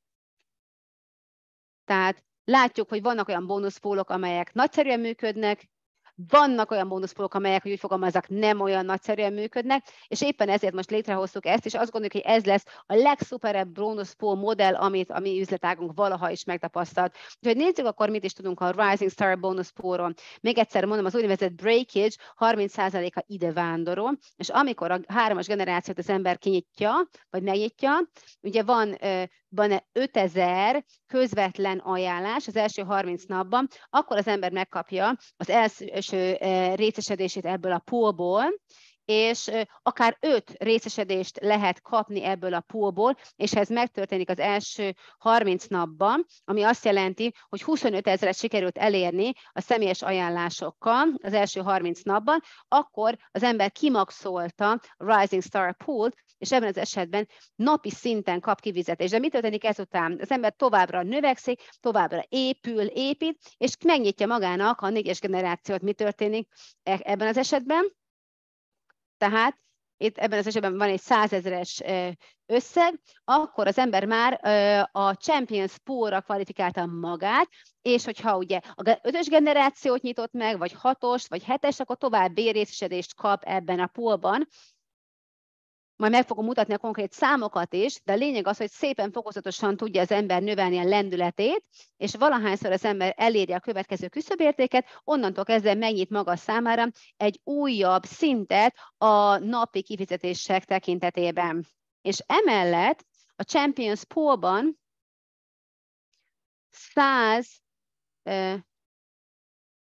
A: Tehát látjuk, hogy vannak olyan bónuszpólok, amelyek nagyszerűen működnek, vannak olyan bónuszpólok, amelyek, hogy úgy fogalmazzak, nem olyan nagyszerűen működnek, és éppen ezért most létrehoztuk ezt, és azt gondoljuk, hogy ez lesz a legszuperebb bónuszpól modell, amit a mi üzletágunk valaha is megtapasztalt. Úgyhogy nézzük akkor, mit is tudunk a Rising Star bónuszpólról. Még egyszer mondom, az úgynevezett breakage 30%-a ide vándorol, és amikor a 3-as generációt az ember kinyitja, vagy megnyitja, ugye van 5000 közvetlen ajánlás az első 30 napban, akkor az ember megkapja az első részesedését ebből a poolból, és akár 5 részesedést lehet kapni ebből a poolból, és ez megtörténik az első 30 napban, ami azt jelenti, hogy 25 000-et sikerült elérni a személyes ajánlásokkal az első 30 napban, akkor az ember kimaxolta a Rising Star Pool-t, és ebben az esetben napi szinten kap kifizetést. De mi történik ezután? Az ember továbbra növekszik, továbbra épít, és megnyitja magának a 4-es generációt. Mi történik ebben az esetben? Tehát itt ebben az esetben van egy 100 000-es összeg, akkor az ember már a Champions Pool-ra kvalifikálta magát, és hogyha ugye a 5-ös generációt nyitott meg, vagy 6-os, vagy 7-es, akkor további részesedést kap ebben a poolban. Majd meg fogom mutatni a konkrét számokat is, de a lényeg az, hogy szépen fokozatosan tudja az ember növelni a lendületét, és valahányszor az ember eléri a következő küszöbértéket, onnantól kezdve megnyit maga számára egy újabb szintet a napi kifizetések tekintetében. És emellett a Champions Pool-ban 100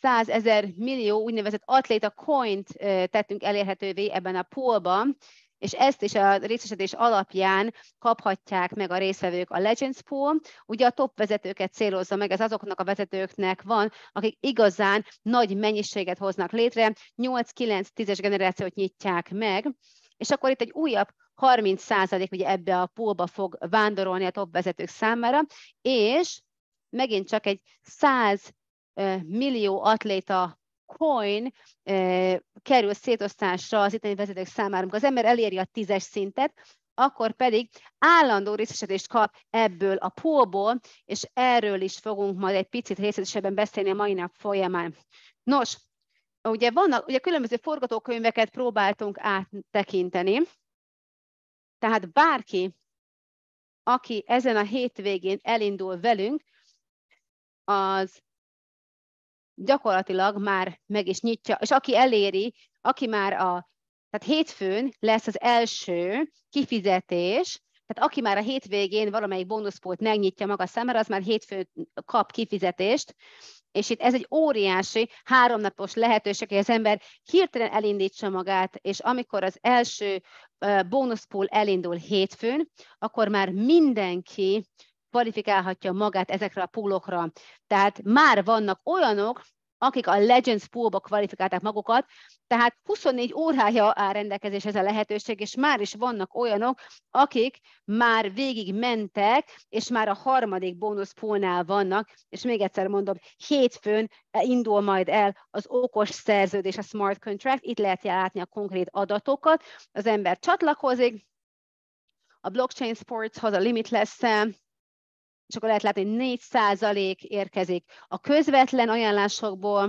A: 100 000 millió úgynevezett atléta coint tettünk elérhetővé ebben a poolban, és ezt is a részesedés alapján kaphatják meg a résztvevők a Legends Pool. Ugye a top vezetőket célozza meg, ez azoknak a vezetőknek van, akik igazán nagy mennyiséget hoznak létre, 8-9-10-es generációt nyitják meg, és akkor itt egy újabb 30% ugye ebbe a poolba fog vándorolni a top vezetők számára, és megint csak egy 100 millió atléta coin kerül szétosztásra az itteni vezetők számára. Amikor az ember eléri a 10-es szintet, akkor pedig állandó részesedést kap ebből a poolból, és erről is fogunk majd egy picit részletesebben beszélni a mai nap folyamán. Nos, ugye különböző forgatókönyveket próbáltunk áttekinteni, tehát bárki, aki ezen a hétvégén elindul velünk, az gyakorlatilag már meg is nyitja, és aki eléri, tehát hétfőn lesz az első kifizetés, tehát aki már a hétvégén valamelyik bónuszpólt megnyitja maga számára, az már hétfőn kap kifizetést, és itt ez egy óriási 3 napos lehetőség, hogy az ember hirtelen elindítsa magát, és amikor az első bónuszpool elindul hétfőn, akkor már mindenki kvalifikálhatja magát ezekre a poolokra. Tehát már vannak olyanok, akik a Legends Poolba kvalifikálták magukat, tehát 24 órája áll rendelkezésre ez a lehetőség, és már is vannak olyanok, akik már végig mentek, és már a harmadik bónuszpoolnál vannak, és még egyszer mondom, hétfőn indul majd el az okos szerződés, a smart contract, itt lehet látni a konkrét adatokat, az ember csatlakozik, a blockchain sportshoz, a limitless-szel, és akkor lehet látni, hogy 4% érkezik a közvetlen ajánlásokból,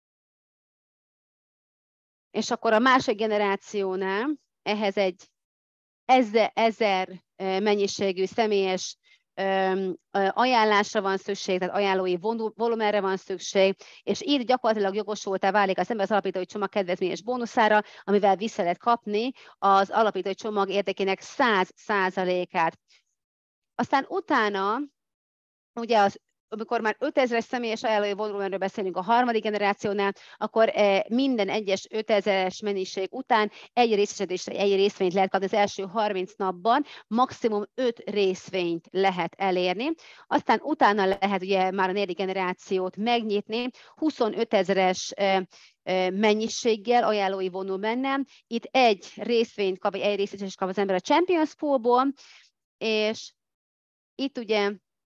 A: és akkor a másik generációnál ehhez egy 1000 mennyiségű személyes ajánlásra van szükség, tehát ajánlói volumenre van szükség, és így gyakorlatilag jogosultá válik az ember az alapítói csomag kedvezményes bónuszára, amivel vissza lehet kapni az alapítói csomag értékének 100%-át. Aztán utána, ugye amikor már 5000-es személyes ajánlói volumenről beszélünk a harmadik generációnál, akkor minden egyes 5000-es mennyiség után egy részesedésre egy részvényt lehet kapni az első 30 napban, maximum 5 részvényt lehet elérni. Aztán utána lehet ugye már a negyedik generációt megnyitni, 25 000-es mennyiséggel, ajánlói volumennel. Itt egy részvényt kap, vagy egy részesedést kap az ember a Champions Poolból, és itt ugye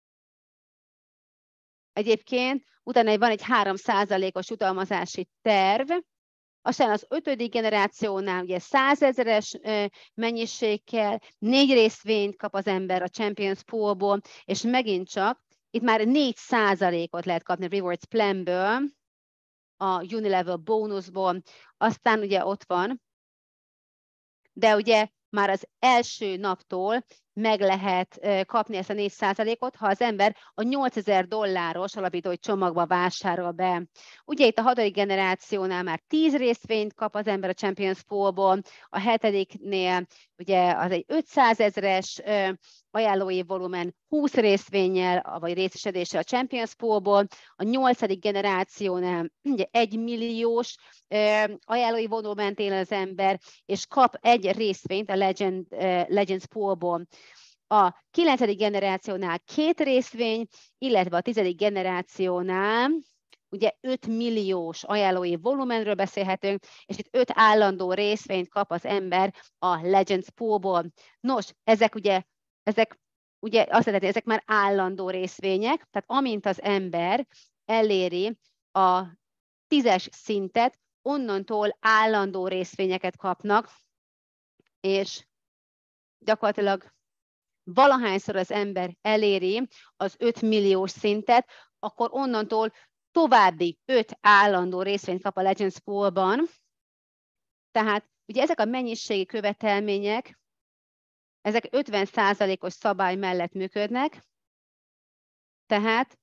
A: egyébként utána van egy 3%-os jutalmazási terv, aztán az 5. generációnál ugye 100 000-es mennyiség kell, 4 részvényt kap az ember a Champions Poolból, és megint csak itt már 4%-ot lehet kapni a Rewards Planből, a Unilevel bónuszból, aztán ugye ott van, de ugye már az első naptól meg lehet kapni ezt a 4%-ot, ha az ember a $8000 alapítói csomagba vásárol be. Ugye itt a 6. generációnál már 10 részvényt kap az ember a Champions Poolból, a 7-nél ugye az egy 500 000-es ajánlói volumen 20 részvénnyel, vagy részesedéssel a Champions Poolból, a 8. generációnál ugye 1 milliós ajánlói volument él az ember, és kap egy részvényt a Legends Poolból. A 9. generációnál 2 részvény, illetve a 10. generációnál ugye 5 milliós ajánlói volumenről beszélhetünk, és itt 5 állandó részvényt kap az ember a Legends Poolból. Nos, ezek azt jelenti, ezek már állandó részvények, tehát amint az ember eléri a 10-es szintet, onnantól állandó részvényeket kapnak, és gyakorlatilag valahányszor az ember eléri az 5 milliós szintet, akkor onnantól további 5 állandó részvényt kap a Legends Poolban. Tehát ugye ezek a mennyiségi követelmények, ezek 50%-os szabály mellett működnek, tehát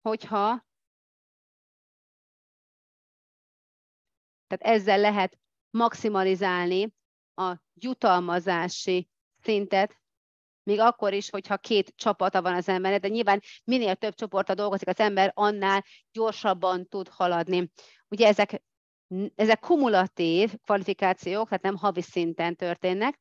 A: ezzel lehet maximalizálni a jutalmazási szintet még akkor is, hogyha 2 csapata van az embernek, de nyilván minél több csoporttal dolgozik az ember, annál gyorsabban tud haladni. Ugye ezek kumulatív kvalifikációk, tehát nem havi szinten történnek.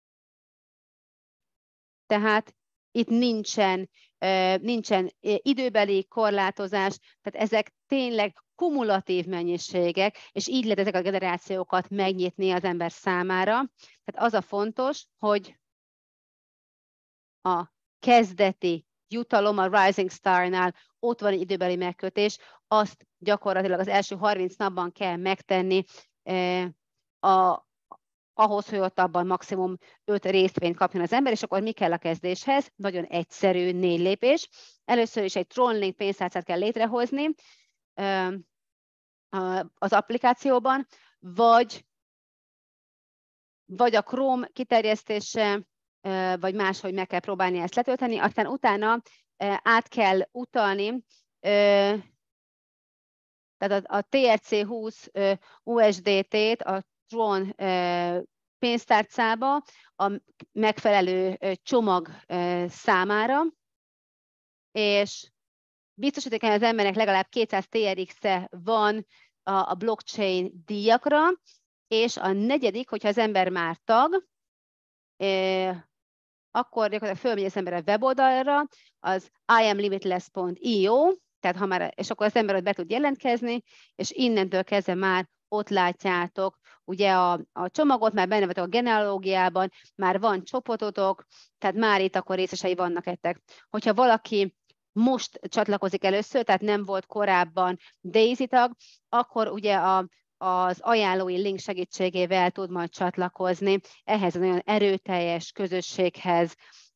A: Tehát itt nincsen időbeli korlátozás, tehát ezek tényleg kumulatív mennyiségek, és így lehet ezek a generációkat megnyitni az ember számára. Tehát az a fontos, hogy a kezdeti jutalom a Rising Star-nál ott van egy időbeli megkötés, azt gyakorlatilag az első 30 napban kell megtenni, ahhoz, hogy ott abban maximum 5 részvényt kapjon az ember, és akkor mi kell a kezdéshez? Nagyon egyszerű 4 lépés. Először is egy TronLink pénztárcát kell létrehozni az applikációban, vagy a Chrome kiterjesztése, vagy máshogy meg kell próbálni ezt letölteni, aztán utána át kell utalni, tehát a TRC20 USDT-t a Tron pénztárcába a megfelelő csomag számára, és biztosítani kell az embernek legalább 200 TRX-e van a blockchain díjakra, és a negyedik, hogyha az ember már tag, akkor gyakorlatilag fölmegy az ember a weboldalra, az iamlimitless.io, és akkor az ember ott be tud jelentkezni, és innentől kezdve már ott látjátok ugye a csomagot, már benne vagytok a genealógiában, már van csoportotok, tehát már itt akkor részesei vannak ettek. Hogyha valaki most csatlakozik először, tehát nem volt korábban Daisy tag, akkor ugye az ajánlói link segítségével tud majd csatlakozni ehhez a nagyon erőteljes közösséghez.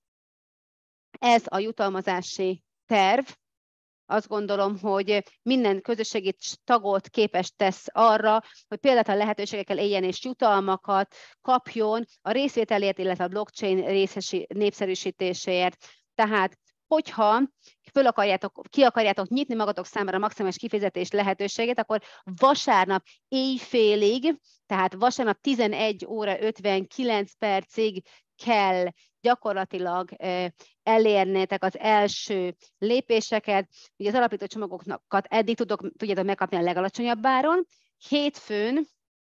A: Ez a jutalmazási terv. Azt gondolom, hogy minden közösségi tagot képes tesz arra, hogy például a lehetőségekkel éljen és jutalmakat kapjon a részvételért, illetve a blockchain népszerűsítéséért. Tehát hogyha ki akarjátok nyitni magatok számára a maximális kifizetés lehetőségét, akkor vasárnap éjfélig, tehát vasárnap 11 óra 59 percig kell gyakorlatilag elérnétek az első lépéseket. Ugye az alapító csomagokat eddig tudjátok megkapni a legalacsonyabb áron. Hétfőn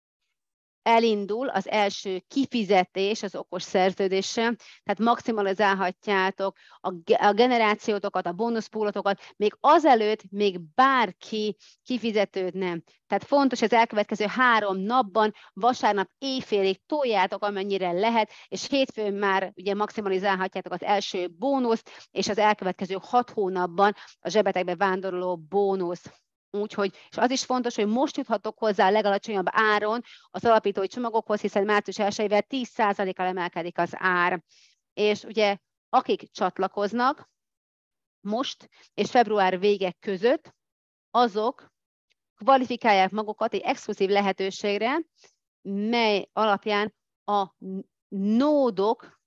A: elindul az első kifizetés az okos szerződéssel, tehát maximalizálhatjátok a generációtokat, a bónuszpólotokat, még azelőtt még bárki kifizetődne. Tehát fontos, az elkövetkező 3 napban, vasárnap éjfélig toljátok, amennyire lehet, és hétfőn már ugye maximalizálhatjátok az első bónuszt, és az elkövetkező 6 hónapban a zsebetekbe vándoroló bónusz. Úgyhogy, és az is fontos, hogy most juthatok hozzá a legalacsonyabb áron az alapítói csomagokhoz, hiszen március 1-ével 10%-kal emelkedik az ár. És ugye akik csatlakoznak most és február vége között, azok kvalifikálják magukat egy exkluzív lehetőségre, mely alapján a nódok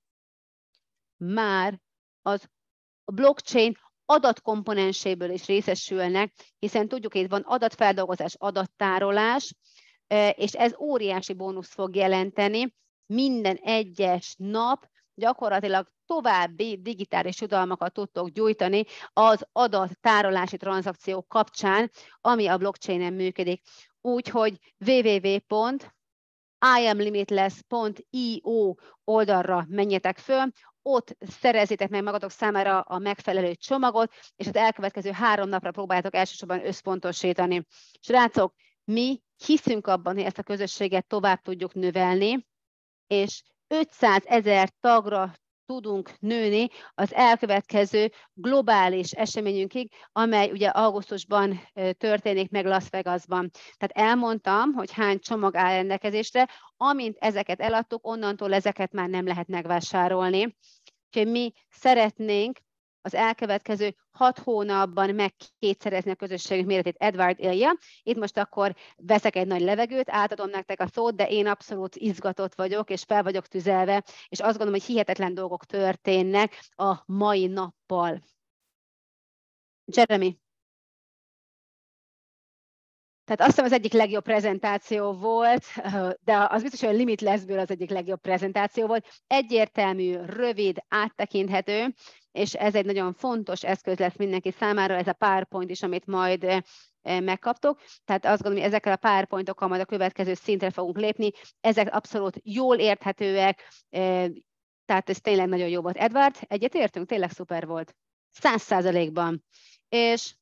A: már a blockchain adatkomponenséből is részesülnek, hiszen tudjuk, hogy itt van adatfeldolgozás, adattárolás, és ez óriási bónusz fog jelenteni. Minden egyes nap gyakorlatilag további digitális jutalmakat tudtok gyújtani az adattárolási tranzakciók kapcsán, ami a blockchainen működik. Úgyhogy www.iamlimitless.io oldalra menjetek föl, ott szerezzétek meg magatok számára a megfelelő csomagot, és az elkövetkező 3 napra próbáljátok elsősorban összpontosítani. Srácok, mi hiszünk abban, hogy ezt a közösséget tovább tudjuk növelni, és 500 000 tagra tudunk nőni az elkövetkező globális eseményünkig, amely ugye augusztusban történik meg Las Vegasban. Tehát elmondtam, hogy hány csomag áll rendelkezésre, amint ezeket eladtuk, onnantól ezeket már nem lehet megvásárolni. Úgyhogy mi szeretnénk az elkövetkező 6 hónapban megkétszerezni a közösségünk méretét. Edward Ilja. Itt most akkor veszek egy nagy levegőt, átadom nektek a szót, de én abszolút izgatott vagyok, és fel vagyok tüzelve, és azt gondolom, hogy hihetetlen dolgok történnek a mai nappal. Jeremy. Tehát azt hiszem az egyik legjobb prezentáció volt, de az biztos, hogy a Limitlessből az egyik legjobb prezentáció volt. Egyértelmű, rövid, áttekinthető, és ez egy nagyon fontos eszköz lesz mindenki számára, ez a PowerPoint is, amit majd megkaptok. Tehát azt gondolom, hogy ezekkel a PowerPointokkal majd a következő szintre fogunk lépni. Ezek abszolút jól érthetőek, tehát ez tényleg nagyon jó volt. Edward, egyetértünk? Tényleg szuper volt. 100%-ban. És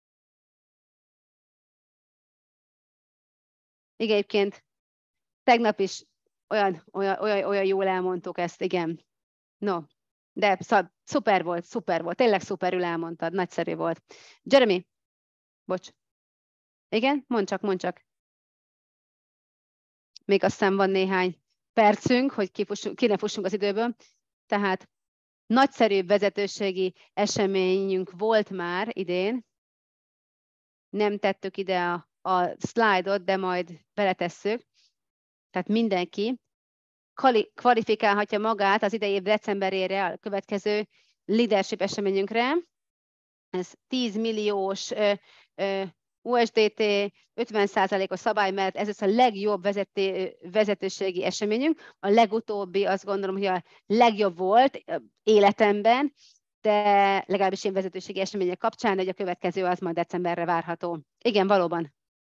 A: igen, egyébként tegnap is olyan jól elmondtuk ezt, igen. No, de szuper volt, tényleg szuperül elmondtad, nagyszerű volt. Jeremy, bocs. Igen, mondd csak. Még aztán van néhány percünk, hogy ki ne fussunk az időből. Tehát nagyszerű vezetőségi eseményünk volt már idén. Nem tettük ide a szlájdot, de majd beletesszük. Tehát mindenki kvalifikálhatja magát az idei év decemberére, a következő leadership eseményünkre. Ez 10 milliós USDT, 50%-os szabály, mert ez a legjobb vezetőségi eseményünk. A legutóbbi azt gondolom, hogy a legjobb volt életemben, de legalábbis én vezetőségi események kapcsán, hogy a következő az majd decemberre várható. Igen, valóban.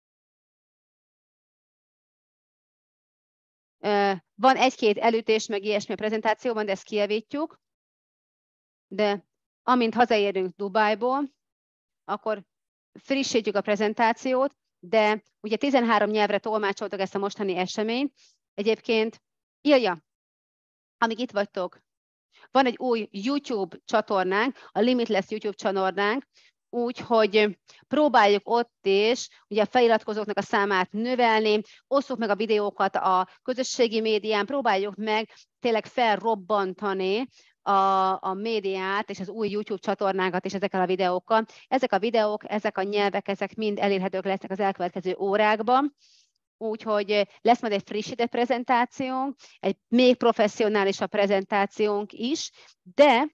A: Van egy-két elütés, meg ilyesmi a prezentációban, de ezt kijavítjuk. De amint hazaérünk Dubájból, akkor frissítjük a prezentációt, de ugye 13 nyelvre tolmácsoltuk ezt a mostani eseményt. Egyébként, amíg itt vagytok, van egy új YouTube csatornánk, a Limitless YouTube csatornánk, úgyhogy próbáljuk ott is ugye a feliratkozóknak a számát növelni, osszuk meg a videókat a közösségi médián, próbáljuk meg tényleg felrobbantani a médiát és az új YouTube csatornákat is ezekkel a videókkal. Ezek a videók, ezek a nyelvek, ezek mind elérhetők lesznek az elkövetkező órákban. Úgyhogy lesz majd egy frissített prezentációnk, egy még professzionálisabb prezentációnk is, de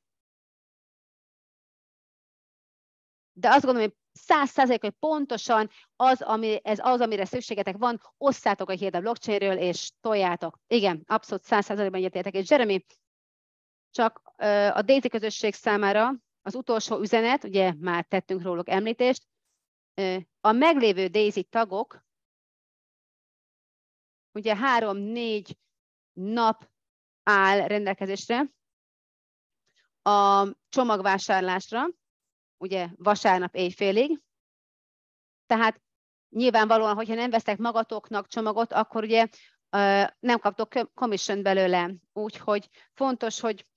A: azt gondolom, hogy 100%, hogy pontosan ez az, amire szükségetek van, osszátok a hírt a blockchainről, és toljátok. Igen, abszolút 100%-ban egyetértek. És Jeremy, csak a Daisy közösség számára az utolsó üzenet, ugye már tettünk róluk említést, a meglévő Daisy tagok, ugye 3-4 nap áll rendelkezésre a csomagvásárlásra, ugye vasárnap éjfélig. Tehát nyilvánvalóan, hogyha nem vesztek magatoknak csomagot, akkor ugye nem kaptok commission belőle. Úgyhogy fontos, hogy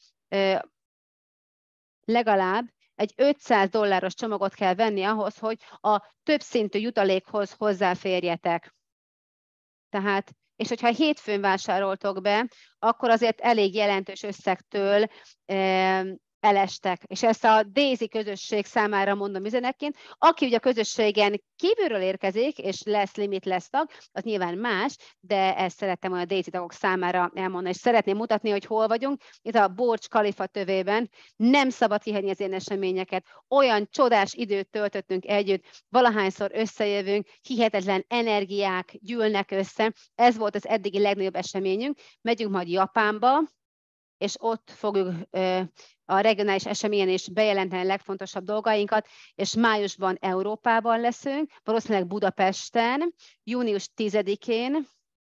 A: legalább egy $500 csomagot kell venni ahhoz, hogy a többszintű jutalékhoz hozzáférjetek. Tehát, és hogyha hétfőn vásároltok be, akkor azért elég jelentős összegtől elestek. És ezt a Daisy közösség számára mondom üzenetként. Aki ugye a közösségen kívülről érkezik, és lesz Limitless tag, az nyilván más, de ezt szerettem volna a Daisy tagok számára elmondani, és szeretném mutatni, hogy hol vagyunk. Itt a Burj Khalifa tövében nem szabad kihagyni az ilyen eseményeket. Olyan csodás időt töltöttünk együtt, valahányszor összejövünk, hihetetlen energiák gyűlnek össze. Ez volt az eddigi legnagyobb eseményünk. Megyünk majd Japánba, és ott fogjuk a regionális eseményen is bejelenteni a legfontosabb dolgainkat, és májusban Európában leszünk, valószínűleg Budapesten, június 10-én,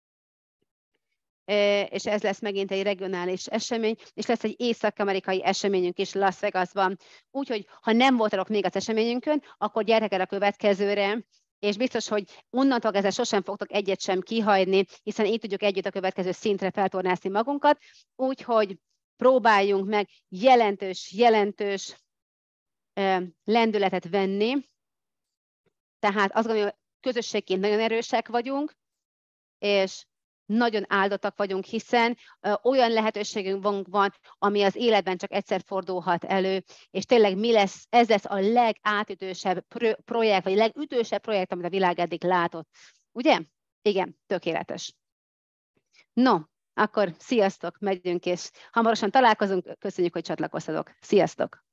A: és ez lesz megint egy regionális esemény, és lesz egy észak-amerikai eseményünk is Las Vegasban. Úgyhogy, ha nem voltatok még az eseményünkön, akkor gyertek el a következőre, és biztos, hogy onnantól kezdve sosem fogtok egyet sem kihagyni, hiszen így tudjuk együtt a következő szintre feltornászni magunkat, úgyhogy próbáljunk meg jelentős lendületet venni. Tehát azt gondolom, hogy közösségként nagyon erősek vagyunk, és nagyon áldottak vagyunk, hiszen olyan lehetőségünk van, ami az életben csak egyszer fordulhat elő, és tényleg ez lesz a legátütősebb projekt, vagy a legütősebb projekt, amit a világ eddig látott. Ugye? Igen, tökéletes. No, akkor sziasztok, megyünk, és hamarosan találkozunk. Köszönjük, hogy csatlakoztatok. Sziasztok!